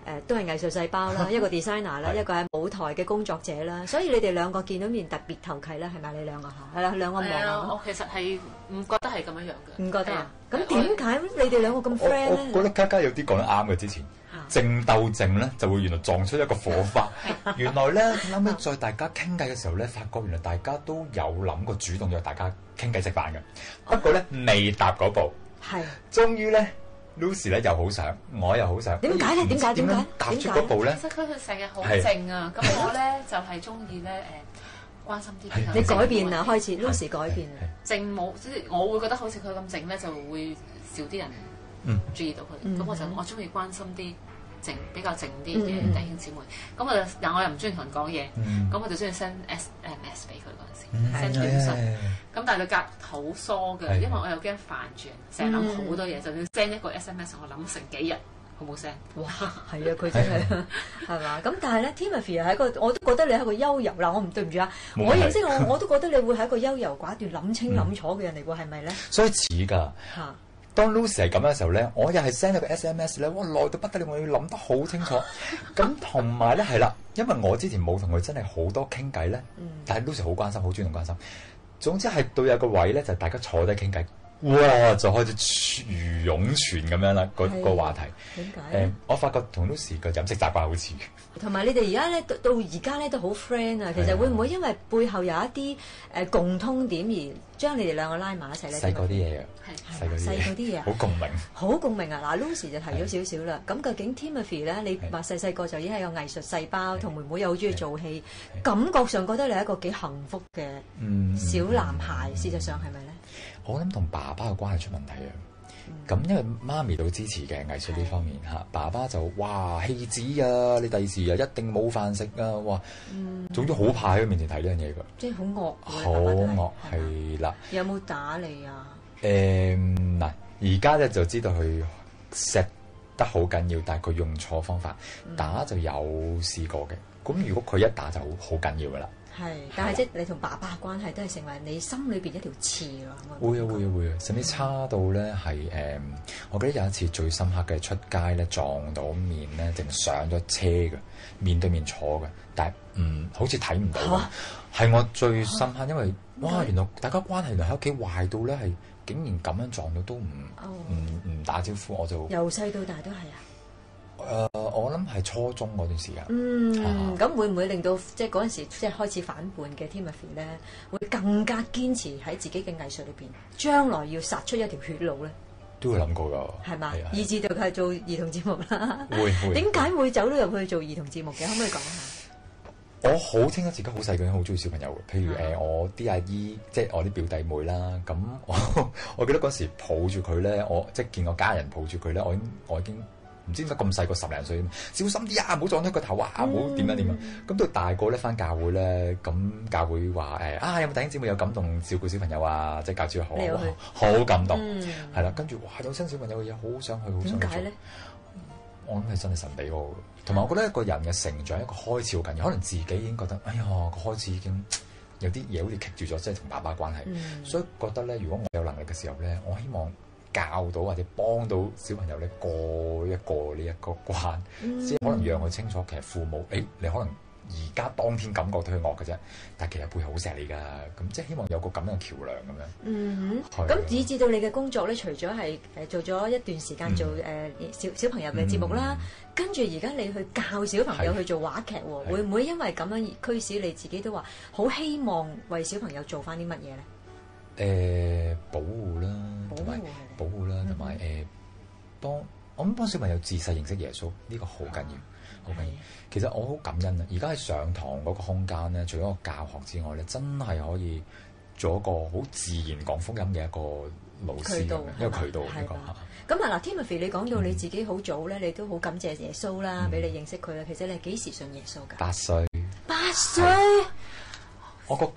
都係藝術細胞啦，一個 designer 啦，一個係舞台嘅工作者啦，所以你哋兩個見到面特別投契啦，係咪你兩個嚇？係啦，兩個望啊！ 我其實係唔覺得係咁樣樣嘅。 唔覺得啊？咁點解你哋兩個咁 friend 咧？ 我覺得嘉嘉有啲講得啱嘅之前。正鬥正咧，就會原來撞出一個火花。原來咧，後尾再大家傾偈嘅時候咧，發覺原來大家都有諗過主動約大家傾偈食飯嘅。不過咧，未踏嗰步。係。終於咧 ，Lucy 咧又好想，我又好想。 點解咧？點解？ 踏出嗰步咧？ 其實佢成日好靜啊，咁我咧就係中意咧關心啲。 你改變啦，開始 Lucy 改變啦。 靜冇，即係我會覺得好似佢咁靜咧，就會少啲人注意到佢。咁我中意關心啲。比較靜啲嘅弟兄姊妹，咁但我又唔中意同人講嘢，咁我就中意 send SMS 俾佢嗰陣時 ，send 短信。咁但係佢隔好疏嘅，因為我又驚煩住人，成日諗好多嘢，就算 send 一個 SMS，我諗成幾日，好冇 send。 哇，係啊，佢真係係嘛？咁但係咧 ，Timothy 係一個，我都覺得你係一個優柔嗱，我唔對唔住啊，我認識我都覺得你會係一個優柔寡斷、諗清諗楚嘅人嚟喎，係咪咧？ 所以似㗎嚇。當 Lucy 係咁嘅時候咧，我又係 send 一個 SMS 咧，哇耐到不得了，我要諗得好清楚。咁同埋咧係啦，因為我之前冇同佢真係好多傾偈咧，但係 Lucy 好關心，好主動關心。總之係到有個位咧，就大家坐低傾偈，哇就開始如湧泉咁樣啦，個話題。 點解？ 我發覺同 Lucy 嘅飲食習慣好似。 同埋你哋而家咧到而家咧都好 friend 啊！其實會唔會因為背後有一啲共通點而將你哋兩個拉埋一齊咧？ 細個啲嘢啊， 細個啲嘢， 好共鳴， 好共鳴啊！嗱 ，Lucy 就提咗少少啦。咁究竟 Timothy 咧，你話細個就已經係有藝術細胞，同妹妹又好中意做戲，感覺上覺得你係一個幾幸福嘅小男孩。事實上係咪咧？ 我諗同爸爸嘅關係出問題啊！咁因為媽咪都支持嘅藝術呢方面嚇，爸爸就哇戲子啊，你第時啊一定冇飯食啊！哇，總之好怕喺佢面前睇呢樣嘢㗎， 即係好惡， 好惡係啦。 有冇打你啊？ 嗱，而家咧就知道佢錫得好緊要，但係佢用錯方法打就有試過嘅。咁如果佢一打就好緊要㗎啦。 係，但係即係你同爸爸嘅關係都係成為你心裏邊一條刺喎。 會啊，甚至差到咧係我記得有一次最深刻嘅出街咧撞到面咧，淨上咗車嘅，面對面坐嘅，但係好似睇唔到嘅，係我最深刻，因為哇原來大家關係原來喺屋企壞到咧係竟然咁樣撞到都唔打招呼，我就由細到大都係啊。 我諗係初中嗰段時間。 咁會唔會令到即係嗰陣時即係開始反叛嘅 Timothy 咧，會更加堅持喺自己嘅藝術裏邊，將來要殺出一條血路咧？ 都會諗過㗎。 係嘛？以至到佢係做兒童節目啦。 會。點解會走咗入去做兒童節目嘅？可唔可以講下？ 我好清楚自己好細個已經好中意小朋友嘅，譬如我啲阿姨，即係我啲表弟妹啦。咁我記得嗰時抱住佢咧，我即係見我家人抱住佢咧，我已經。唔知點解咁細個10零歲，小心啲啊！唔好撞到個頭啊！唔好點樣點啊！咁到大個咧，翻教會咧，咁教會話有冇弟兄姊妹有感動照顧小朋友啊？即係教主好，好感動，係啦。跟住哇，有新小朋友嘅嘢，好想去，好想去。點解咧？我諗係真係神俾我，同埋我覺得一個人嘅成長一個開始好緊要，可能自己已經覺得，哎呀，個開始已經有啲嘢好似棘住咗，即係同爸爸關係，所以覺得咧，如果我有能力嘅時候咧，我希望。教到或者幫到小朋友咧過一過呢一個關，即係可能讓佢清楚，其實父母你可能而家當天感覺到佢惡嘅啫，但係其實背後好錫你㗎，咁即係希望有個咁樣嘅橋梁咁樣。 咁以至到你嘅工作咧，除咗係做咗一段時間做小朋友嘅節目啦，跟住而家你去教小朋友去做話劇喎，會唔會因為咁樣而驅使你自己都話好希望為小朋友做翻啲乜嘢咧？ 保護啦，同埋保護啦，同埋幫小朋友自細認識耶穌，呢個好緊要，好緊要。其實我好感恩啊！而家喺上堂嗰個空間咧，除咗個教學之外咧，真係可以做一個好自然講福音嘅一個老師，一個渠道呢個。 咁啊嗱 Timothy， 你講到你自己好早咧，你都好感謝耶穌啦，俾你認識佢啦。其實你係幾時信耶穌㗎？8歲。8歲。 我個。 喂，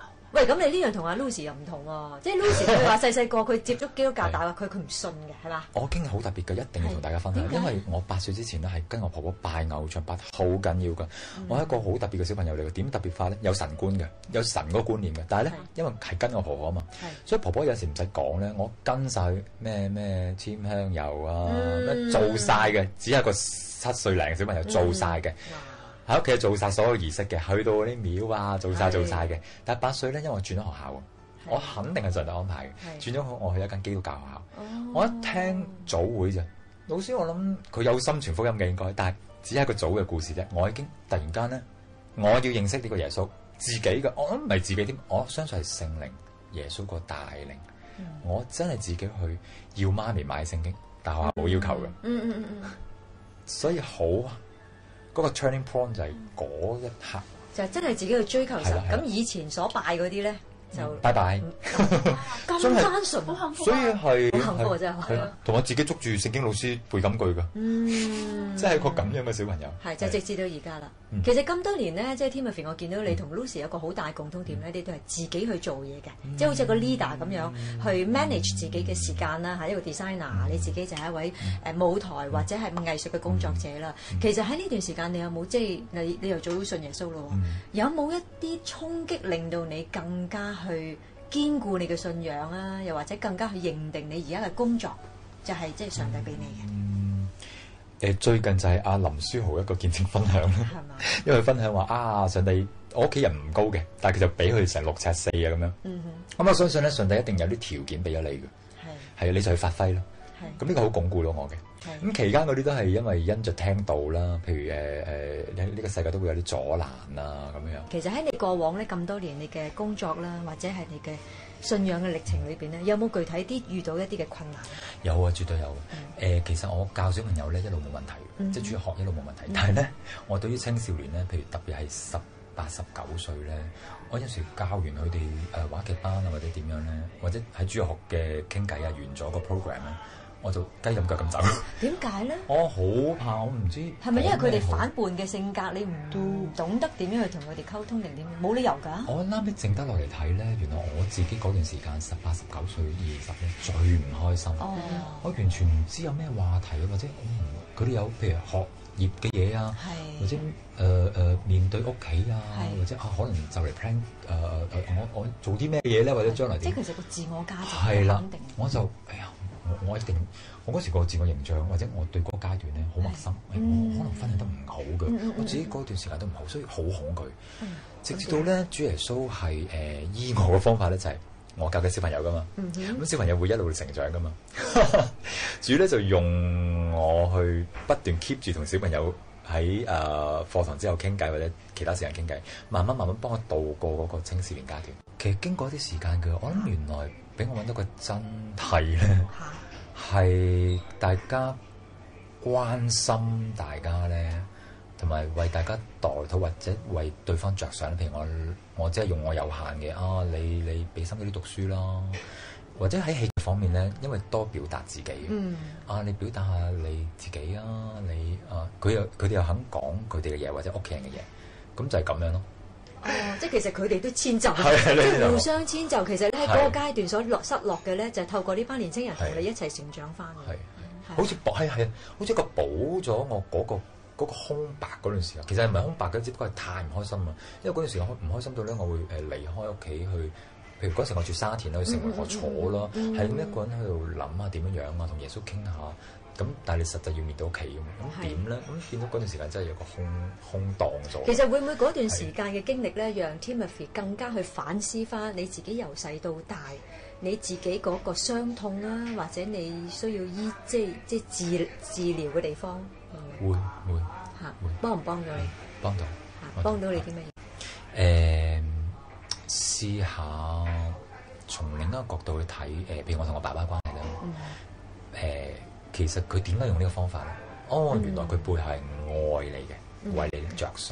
咁你呢樣同阿 Lucy 又唔同喎，即係 Lucy 佢話細細個佢接觸基督教，但係佢唔信嘅，係嘛？ 我經歷好特別嘅，一定要同大家分享，因為我8歲之前咧係跟我婆婆拜偶像，拜得好緊要㗎。我係一個好特別嘅小朋友嚟嘅，點特別法咧？有神觀嘅，有神嗰個觀念嘅，但係咧因為係跟我婆婆啊嘛，所以婆婆有時唔使講咧，我跟晒佢咩簽香油啊，咩做晒嘅，只係個7歲零嘅小朋友做晒嘅。喺屋企做晒所有儀式嘅，去到嗰啲廟啊做晒嘅。但係8歲咧，因為我轉咗學校，我肯定係上帝安排嘅。轉咗我去一間基督教學校，我一聽組會啫，老師我諗佢有心傳福音嘅應該，但係只係一個組嘅故事啫。我已經突然間咧，我要認識呢個耶穌，自己嘅我諗唔係自己添，我相信係聖靈耶穌個帶領。我真係自己去要媽咪買聖經，但係學校冇要求嘅。所以好。嗰個 turning point 就係嗰一刻， 就真係自己去追求神。咁以前所拜嗰啲咧，就拜拜， 咁單純，好幸福， 所以係好幸福啊！真係， 同我自己捉住聖經老師背金句㗎，即係個咁樣嘅小朋友。 係就直至到而家啦。其實咁多年咧，即係 Timothy，我見到你同 Lucy 有個好大共通點咧，你都係自己去做嘢嘅，即係好似個 leader 咁樣去 manage 自己嘅時間啦。一個 designer，你自己就係一位舞台或者係藝術嘅工作者啦。其實喺呢段時間，你有冇即係你又早信耶穌咯？有冇一啲衝擊令到你更加去堅固你嘅信仰啊？又或者更加去認定你而家嘅工作就係即係上帝俾你嘅？ 最近就係阿林書豪一個見證分享啦，因為分享話上帝我屋企人唔高嘅，但係佢就俾佢成6尺4啊咁樣。咁我相信咧，上帝一定有啲條件俾咗你嘅，係你就去發揮咯。咁呢個好鞏固到我嘅。咁期間嗰啲都係因為因着聽到啦，譬如呢個世界都會有啲阻攔啊咁樣。 其實喺你過往咧咁多年，你嘅工作啦，或者係你嘅信仰嘅歷程裏邊咧，有冇具體啲遇到一啲嘅困難？ 有啊，絕對有。其實我教小朋友咧一路冇問題，即係主要學一路冇問題。但係咧，我對於青少年咧，譬如特別係18、19歲咧，我有時教完佢哋話劇班啊，或者點樣咧，或者喺主日學嘅傾偈啊，完咗個 program 咧，我就雞咁腳咁走。點解咧？ 我好怕，我唔知係咪因為佢哋反叛嘅性格，你唔懂得點樣去同佢哋溝通定點樣？冇理由㗎。 我啱啱靜得落嚟睇咧，原來我自己嗰段時間18、19歲、20咧最唔開心。我完全唔知有咩話題啊，或者佢哋有譬如學業嘅嘢啊，或者面對屋企啊，或者可能就嚟 plan 我做啲咩嘢咧，或者將來點？ 即係其實個自我價值係啦，我就我一定，我嗰時個自我形象或者我對嗰個階段咧好陌生，我可能分享得唔好嘅，我自己嗰段時間都唔好，所以好恐懼。直至到咧，主耶穌係醫我嘅方法咧，就係我教嘅小朋友噶嘛，咁小朋友會一路成長噶嘛，主咧就用我去不斷 keep 住同小朋友喺課堂之後傾偈或者其他時間傾偈，慢慢幫我度過嗰個青少年階段。其實經過一啲時間嘅，我諗原來俾我揾到個真諦咧，係大家關心大家咧，同埋為大家代禱或者為對方着想。譬如我只係用我有限嘅你俾心機啲讀書啦，或者喺戲劇方面咧，因為多表達自己，你表達下你自己啊，佢哋又肯講佢哋嘅嘢或者屋企人嘅嘢，咁就係咁樣咯。 即係其實佢哋都遷就，即係互相遷就。其實咧喺嗰個階段所失落嘅咧，就係透過呢班年青人同你一齊成長翻嘅。好似好似個補咗我嗰個空白嗰段時間。其實係唔係空白嘅，只不過係太唔開心啦。因為嗰段時間唔開心到咧，我會離開屋企去。譬如嗰時我住沙田去城門河坐啦，係咁一個人喺度諗下點樣樣啊，同耶穌傾下。咁但係你實際要面對屋企㗎嘛？咁點咧？咁變到嗰段時間真係有個空檔咗。 其實會唔會嗰段時間嘅經歷咧，讓 Timothy 更加去反思翻你自己由細到大，你自己嗰個傷痛啊，或者你需要即係治療嘅地方？ 會幫唔幫到你？ 幫到幫到你啲乜嘢？ 試下從另一個角度去睇，譬如我同我爸爸關係啦，其實佢點解用呢個方法咧？原來佢背後係愛你嘅，為你着想。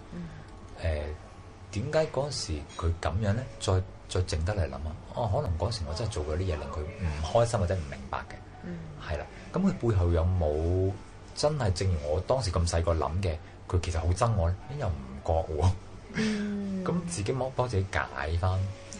點解嗰陣時佢咁樣咧？再靜得嚟諗下，可能嗰時我真係做過啲嘢令佢唔開心或者唔明白嘅，係啦。咁佢背後有冇真係正如我當時咁細個諗嘅？佢其實好憎我咧，又唔覺喎。咁自己幫自己解翻，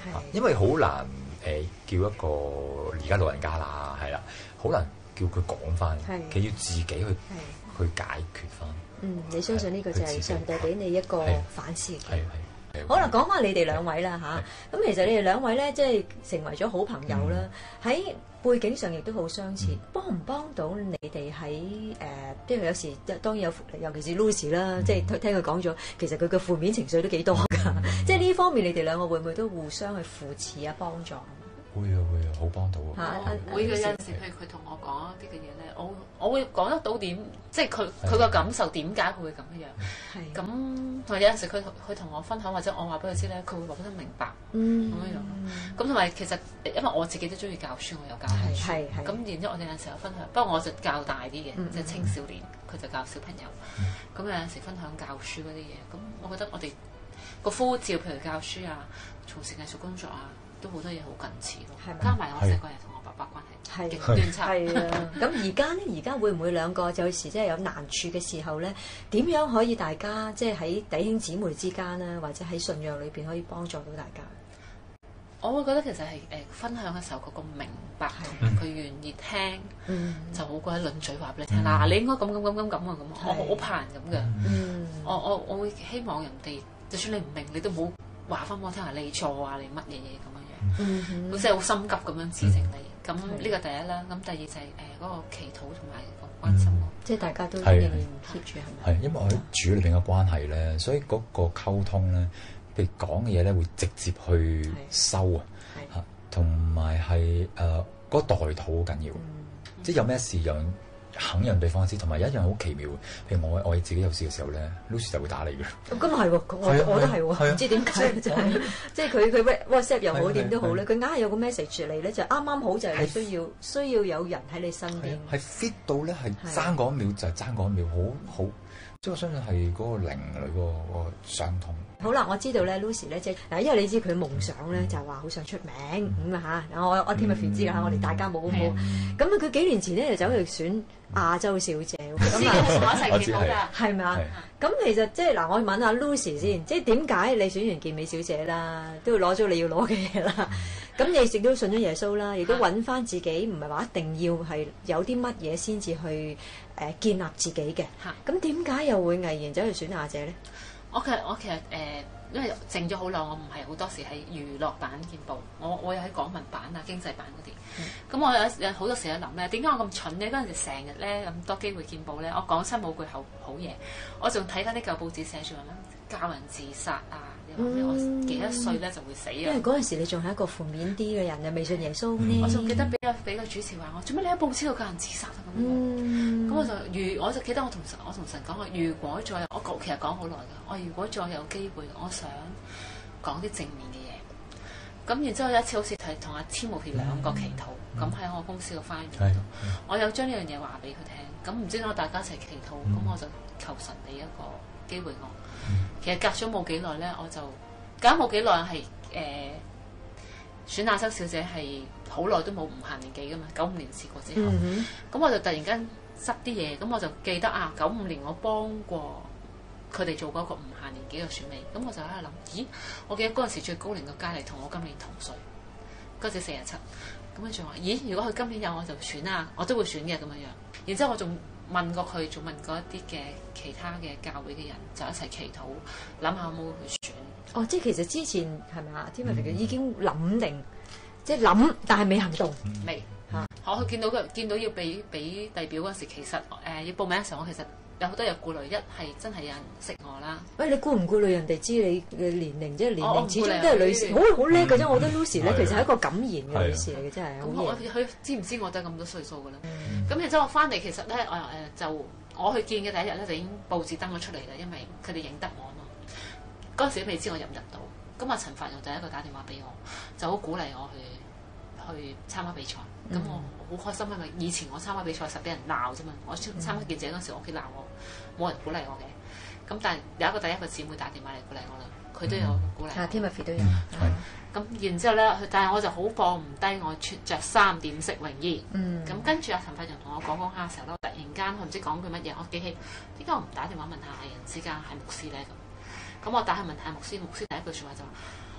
因為好難叫一個而家老人家啦，係啦，好難叫佢講翻，佢要自己去解決翻。 你相信呢個就係上帝俾你一個反思嘅。好啦，講翻你哋兩位啦嚇。咁其實你哋兩位咧，即係成為咗好朋友啦。喺背景上亦都好相似，幫唔幫到你哋喺即係有時當然有，尤其是 Lucy 啦，即係聽佢講咗，其實佢嘅負面情緒都幾多㗎。即係呢方面，你哋兩個會唔會都互相去扶持啊、幫助？ 會啊，好幫到啊！ 會嘅，有陣時譬如佢同我講一啲嘅嘢咧，我會講得到點，即係佢個感受點解佢會咁樣。咁同埋有陣時佢同我分享，或者我話俾佢知咧，佢會話得明白咁樣。咁同埋其實因為我自己都中意教書，我有教書。咁然之後我哋有陣時有分享，不過我就教大啲嘅，即係青少年，佢就教小朋友。咁有陣時分享教書嗰啲嘢，咁我覺得我哋個呼召，譬如教書啊，從事藝術工作啊。都好多嘢好近似咯，加埋我細個人同我爸爸關係極端差。 係啊，咁而家咧，而家會唔會兩個有時即係有難處嘅時候咧，點樣可以大家即係喺弟兄姊妹之間咧，或者喺信仰裏邊可以幫助到大家？ 我會覺得其實係分享嘅時候嗰個明白同佢願意聽，就好過喺論嘴話俾你聽。嗱，你應該咁啊咁，我好怕人咁嘅。我會希望人哋，就算你唔明，你都冇話翻我聽下你錯啊，你乜嘢嘢咁樣。好似好心急咁樣指正你，咁呢個第一啦。咁第二就係嗰個祈禱同埋個關心咯。即係大家都仍然 keep 住係咪？ 係因為我喺主裏邊嘅關係咧，所以嗰個溝通咧，譬如講嘅嘢咧，會直接去收啊，嚇，同埋係嗰個代禱好緊要，即係有咩事讓肯讓對方知，同埋有一樣好奇妙，譬如我自己有事嘅時候咧 ，Lucy 就會打你嘅。咁係喎，我都係喎，唔知點解就係，即係佢 WhatsApp 又好點都好咧，佢硬係有個 message 嚟咧，就啱啱好就係你需要有人喺你身邊。係 fit 到咧，係爭嗰一秒就係爭嗰一秒，好，即係我相信係嗰個靈裏嗰個傷痛。 好啦，我知道咧 Lucy 咧即係嗱，因為你知佢夢想咧就話好想出名咁啊嚇，我 Timothy 知㗎嚇，我哋大家冇咁好。咁佢幾年前咧就走去選亞洲小姐，咁啊同我一齊見到㗎，係咪啊？咁其實即係嗱，我問下 Lucy 先，即係點解你選完健美小姐啦，都要攞咗你要攞嘅嘢啦？咁你亦都信咗耶穌啦，亦都揾翻自己，唔係話一定要係有啲乜嘢先至去建立自己嘅。咁點解又會毅然走去選亞姐咧？ 我其實因為靜咗好耐，我唔係好多時喺娛樂版見報，我有喺港聞版啊、經濟版嗰啲。咁我有好多時喺諗咧，點解我咁蠢咧？嗰陣時成日咧咁多機會見報咧，我講親冇句好嘢，我仲睇翻啲舊報紙寫住話咩教人自殺啊！我幾多歲咧就會死啊！因為嗰陣時你仲係一個負面啲嘅人，又未信耶穌呢。 我仲記得俾個主持話我，做咩你喺報紙度教人自殺啊咁樣？咁我就記得我同神講話，如果再有我其實講好耐㗎，我如果再有機會，我想講啲正面嘅嘢。咁然之後有一次好似同阿 Timothy 兩個祈禱，咁喺我公司個花園，我有將呢樣嘢話俾佢聽。咁唔知我大家一齊祈禱，咁我就求神俾一個機會我。其實隔咗冇幾耐咧，我就隔冇幾耐係選亞洲小姐係好耐都冇唔限年紀噶嘛，95年試過之後，咁我就突然間執啲嘢，咁我就記得啊95年我幫過佢哋做嗰個唔限年紀嘅選美，咁我就喺度諗，咦，我記得嗰陣時最高齡嘅佳麗同我今年同歲，嗰時47，咁跟住話，咦，如果佢今年有我就選啊，我都會選嘅咁樣樣，然之後我仲問過佢，仲問過一啲嘅其他嘅教會嘅人，就一齊祈禱，諗下有冇去選。哦，即係其實之前係咪啊？Timothy已經諗定，即係諗，但係未行動。未嚇。我去見到要俾遞表嗰陣時，其實要報名嘅時候，我其實有好多嘢顧慮。一係真係有人識我啦。喂，你顧唔顧慮人哋知你嘅年齡？即係年齡始終都係女士，好叻嘅啫。我覺得 Lucy 咧其實係一個敢言嘅女士嚟嘅，真係。咁佢知唔知我得咁多歲數㗎啦？咁然之後我翻嚟，其實咧我去見嘅第一日咧就已經報紙登咗出嚟啦，因為佢哋認得我啊嘛。嗰陣時都未知我入唔入到，咁啊陳發用第一個打電話俾我，就好鼓勵我去參加比賽。咁我好開心，因為以前我參加比賽實俾人鬧啫嘛。我參加記者嗰陣時，我屋企鬧我，冇人鼓勵我嘅。咁但係有一個第一個姊妹打電話嚟鼓勵我啦，佢都有鼓勵。Timothy 都有。咁然之後咧，但係我就好放唔低，我着3點式泳衣。咁跟住阿陳發陽同我講下嘅時候咧，突然間佢唔知講句乜嘢，我記起點解我唔打電話問下藝人之間係牧師咧咁。咁我打去問下牧師，牧師第一句説話就話：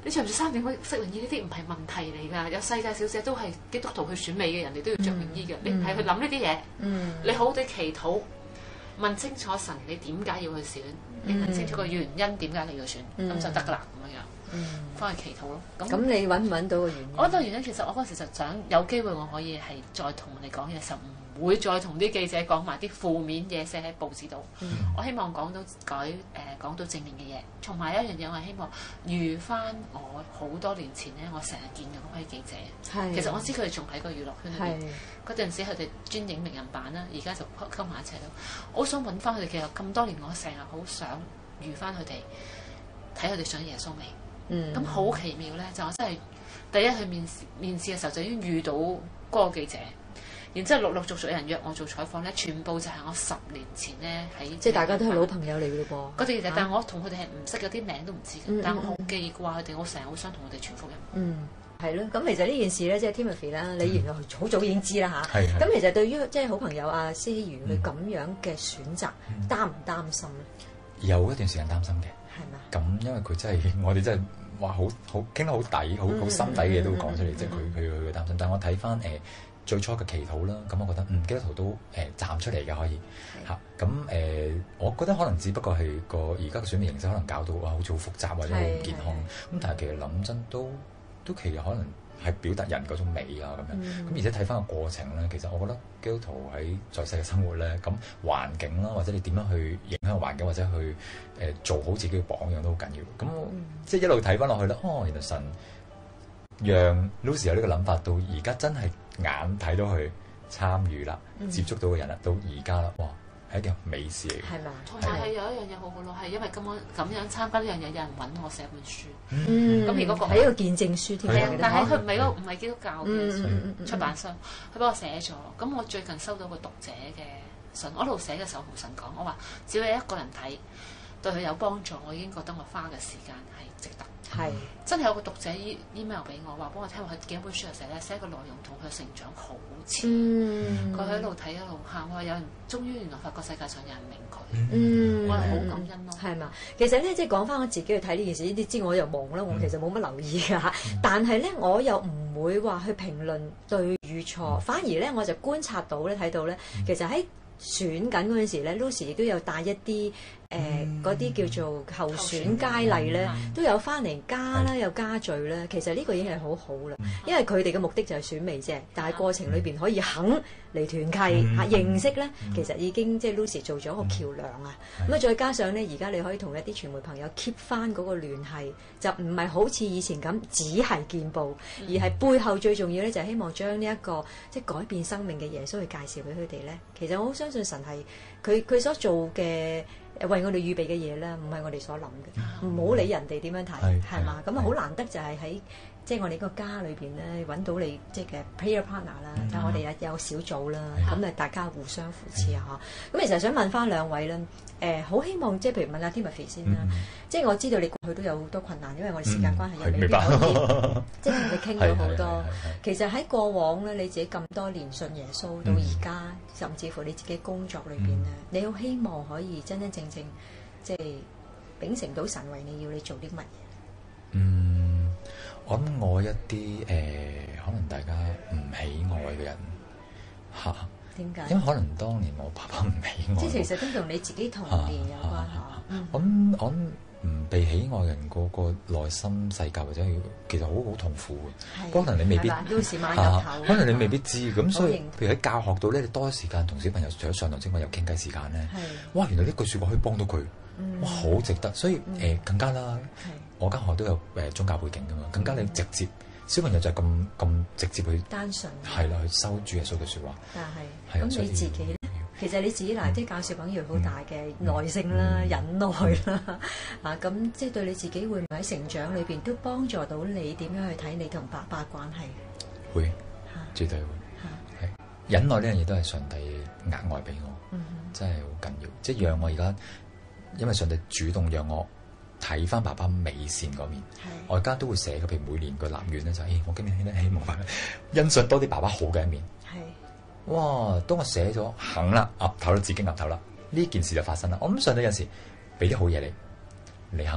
你着唔着衫點解識泳衣呢啲唔係問題嚟㗎，有世界小姐都係基督徒去選美嘅人哋都要着泳衣嘅，你唔係去諗呢啲嘢，你好好地祈禱，問清楚神你點解要去選，你問清楚個原因點解你要選，咁就得㗎啦咁樣。翻去祈禱咯。 咁你揾唔揾到個原因？ 我揾到原因，其實我嗰時就想有機會我可以係再同人哋講嘢嘅時候，唔會再同啲記者講埋啲負面嘢寫喺報紙度。我希望講到講到正面嘅嘢，同埋一樣嘢，我係希望預翻我好多年前咧，我成日見嘅嗰批記者。其實我知佢哋仲喺個娛樂圈裏邊。嗰陣時佢哋專影名人版啦，而家就溝埋一齊咯。我好想揾翻佢哋，其實咁多年我成日好想預翻佢哋，睇佢哋上耶穌未？咁好奇妙咧，就我真係第一去面試嘅時候就已經遇到嗰個記者，然之後陸陸續續有人約我做採訪咧，全部就係我10年前咧喺即係大家都係老朋友嚟嘅噃。 嗰啲記者，但係我同佢哋係唔識，有啲名都唔知嘅，但係我好記掛佢哋，我成日好想同佢哋傳福音。 係咯，咁其實呢件事咧，即係 Timothy 啦，你原來好早已經知啦嚇。咁其實對於即係好朋友阿施希如佢咁樣嘅選擇，擔唔擔心咧？ 有一段時間擔心嘅。 係嘛？ 咁因為佢真係我哋真係話好傾得好底，好心底嘅嘢都會講出嚟，即係佢嘅擔心。但係我睇翻最初嘅祈禱啦，咁我覺得基督徒都站出嚟嘅可以嚇。咁我覺得可能只不過係個而家嘅選美形式可能搞到好似好複雜或者好唔健康。咁但係其實諗真都其實可能係表達人嗰種美啊咁樣。咁而且睇翻個過程咧，其實我覺得基督徒喺在世嘅生活咧，咁環境啦，或者你點樣去影響環境，或者去做好自己嘅榜樣都好緊要。咁即係一路睇翻落去咧，原來神讓 Lucy 有呢個諗法，到而家真係眼睇到佢參與啦，接觸到嘅人啦，到而家啦，哇！係一件美事嚟嘅， 係嘛？ 同埋係有一樣嘢好好咯，係因為咁樣參加呢樣嘢，有人揾我寫本書。咁而嗰個係一個見證書添。 但係佢唔係基督教嘅出版商，佢幫我寫咗。咁我最近收到個讀者嘅信，我一路寫嘅時候同神講，我話只要有一個人睇，對佢有幫助，我已經覺得我花嘅時間係值得。 係真係有個讀者 email 俾我，話幫我聽話佢幾本書嚟寫個內容同佢成長好似。佢喺度睇一路喊，我話有人終於原來發覺世界上有人明佢。我係好感恩咯。 係嘛？其實咧，即係講翻我自己去睇呢件事，呢啲知我又忙啦，我其實冇乜留意㗎。但係咧，我又唔會話去評論對與錯，反而咧我就觀察到咧，睇到咧，其實喺選緊嗰陣時咧 Lucy 亦都有帶一啲嗰啲叫做候選佳麗咧，都有翻嚟加啦，有加序啦。其實呢個已經係好好啦，因為佢哋嘅目的就係選美啫。但係過程裏邊可以肯嚟團契嚇認識咧，其實已經即係 Lucy 做咗一個橋梁啊。咁啊，再加上咧，而家你可以同一啲傳媒朋友 keep 翻嗰個聯繫，就唔係好似以前咁只係見報，而係背後最重要咧就係希望將呢一個即係改變生命嘅耶穌去介紹俾佢哋咧。其實我好相信神係佢所做嘅。為我哋預備嘅嘢咧，唔係我哋所諗嘅，唔好理人哋點樣睇，係嘛？咁啊好難得就係喺即係我哋個家裏邊咧揾到你即係嘅 prayer partner 啦，就我哋有小組啦，咁啊大家互相扶持啊嚇。咁其實想問翻兩位咧，好希望即係譬如問下 Timothy 先啦，即係我知道你過去都有好多困難，因為我哋時間關係又未必可以即係同你傾咗好多。其實喺過往咧，你自己咁多年信耶穌到而家，甚至乎你自己工作裏邊咧，你好希望可以真真正正即係秉承到神為你要你做啲乜嘢？ 我諗我一啲可能大家唔喜愛嘅人嚇， 點解？ 因為可能當年我爸爸唔喜愛， 即係其實都同你自己童年有關嚇。 我諗唔被喜愛人個內心世界或者其實好痛苦嘅，可能你未必可能你未必知咁，所以譬如喺教學度咧，你多時間同小朋友除咗上堂之外，有傾偈時間咧，哇！原來呢句説話可以幫到佢，哇！好值得，所以更加啦。我間學校都有宗教背景㗎嘛，更加你直接小朋友就係咁直接去單純係啦，去收主耶穌嘅説話。 但係咁你自己咧？其實你自己嗱，即係教小朋友好大嘅耐性啦、忍耐啦，咁即係對你自己會唔會喺成長裏邊都幫助到你點樣去睇你同爸爸關係？ 會，絕對會。係忍耐呢樣嘢都係上帝額外俾我，真係好緊要。即係讓我而家，因為上帝主動讓我睇翻爸爸美善嗰面，我而家都會寫嘅。譬如每年個立願咧，就係我今年咧希望欣賞多啲爸爸好嘅一面。哇！當我寫咗肯啦，岌頭啦，自己岌頭啦，呢件事就發生啦。我諗上帝有時俾啲好嘢你肯唔肯？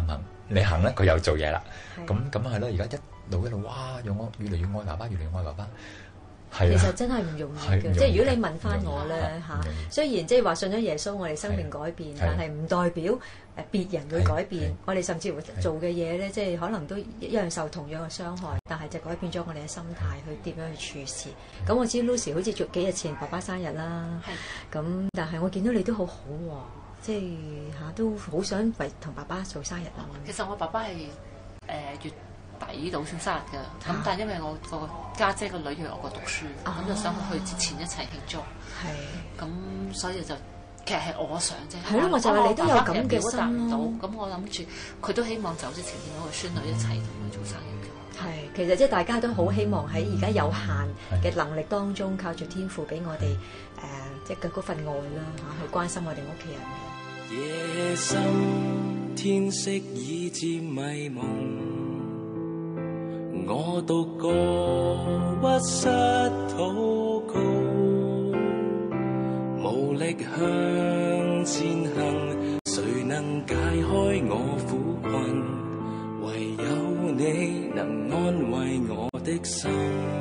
你行啦，佢又做嘢啦。 係咁係咯，而家一路哇，用我越嚟越愛爸爸，越嚟越愛爸爸。係啊， 其實真係唔容易嘅， 係唔容易即係如果你問翻我咧嚇唔容易， 雖然即係話信咗耶穌，我哋生命改變，但係唔代表別人會改變係。 我哋甚至乎做嘅嘢咧，即係可能都一樣受同樣嘅傷害，但係就改變咗我哋嘅心態去點樣去處事。咁我知 Lucy 好似幾日前爸爸生日啦，咁但係我見到你都好好喎，即係嚇都好想為同爸爸做生日啊。 其實我爸爸係月底到先生日㗎，咁但係因為我個家姐個女要我過讀書，咁就想去之前一齊慶祝， 係咁所以就其實係我想啫。 係咯，我就話你都有咁嘅我答唔心咯。 到，咁我諗住佢都希望走之前見到個孫女一齊同佢做生日嘅。 係，其實即係大家都好希望喺而家有限嘅能力當中，靠住天父俾我哋即係嗰份愛啦嚇，去關心我哋屋企人嘅。 夜深天色已漸迷蒙，我獨個屈膝禱告，無力向前行，誰能解開我苦困？唯有你能安慰我的心，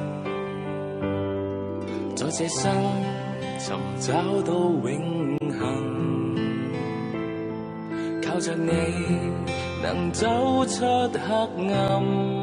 在這生尋找到永恆，靠着你能走出黑暗，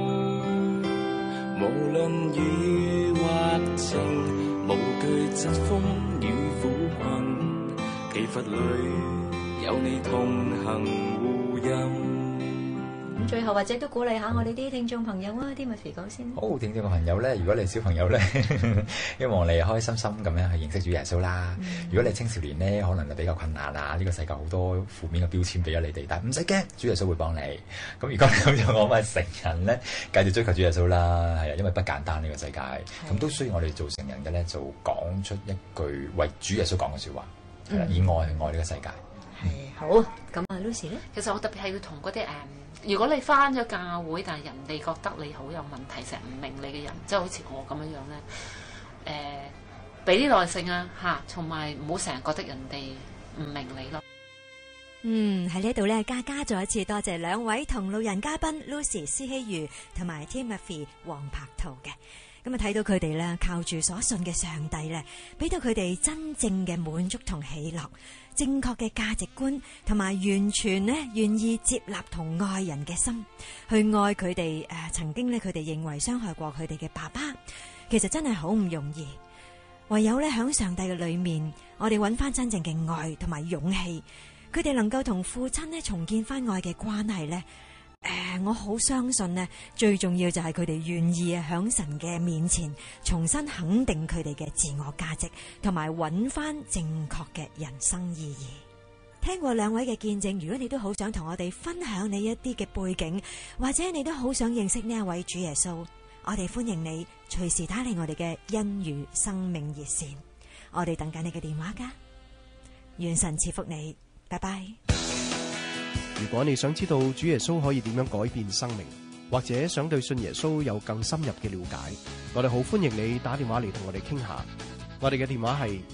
無論雨或晴，無懼疾風與苦困，疲乏裏有你同行護蔭。 咁最後或者都鼓勵下我哋啲聽眾朋友啊，Timothy講先。 好，聽眾嘅朋友咧，如果你係小朋友咧，希望你開開心心咁樣去認識主耶穌啦。如果你係青少年咧，可能就比較困難啊，呢個世界好多負面嘅標籤俾咗你哋，但係唔使驚，主耶穌會幫你。咁如果你好似我咁成人咧，繼續追求主耶穌啦，係啊，因為不簡單呢個世界，咁都需要我哋做成人嘅咧，就講出一句為主耶穌講嘅説話，係啦，以愛去愛呢個世界。 係好，咁啊 Lucy 咧， 其實我特別係要同嗰啲如果你翻咗教會，但係人哋覺得你好有問題，成日唔明你嘅人，即係好似我咁樣樣咧，俾啲耐性啊嚇，同埋唔好成日覺得人哋唔明你咯。 喺呢度咧，嘉嘉再一次多謝兩位同路人嘉賓 Lucy 施希如同埋 Timothy 黃柏圖嘅。咁啊，睇到佢哋咧，靠住所信嘅上帝咧，俾到佢哋真正嘅滿足同喜樂，正確嘅價值觀，同埋完全咧願意接納同愛人嘅心，去愛佢哋曾經咧佢哋認為傷害過佢哋嘅爸爸，其實真係好唔容易。唯有咧喺上帝嘅裏面，我哋揾翻真正嘅愛同埋勇氣，佢哋能夠同父親咧重建翻愛嘅關係咧。我好相信呢，最重要就係佢哋願意喺神嘅面前重新肯定佢哋嘅自我價值，同埋揾翻正確嘅人生意義。聽過兩位嘅見證，如果你都好想同我哋分享你一啲嘅背景，或者你都好想認識呢一位主耶穌，我哋歡迎你隨時打嚟我哋嘅恩與生命熱線，我哋等緊你嘅電話㗎。願神賜福你，拜拜。 如果你想知道主耶穌可以點樣改變生命，或者想對信耶穌有更深入嘅了解，我哋好歡迎你打電話嚟同我哋傾下。我哋嘅電話係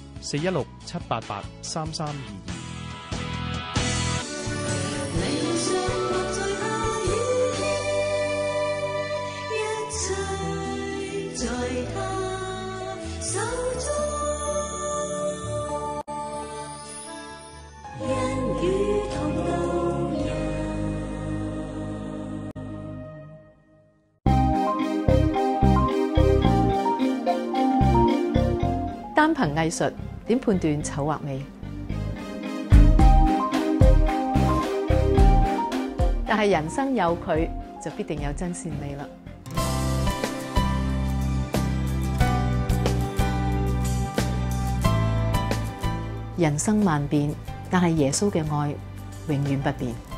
416-788-3322。 理想落在他一切在他手中，人與同路人。 單憑藝術點判斷醜或美？但係人生有佢，就必定有真善美啦。人生萬變，但係耶穌嘅愛永遠不變。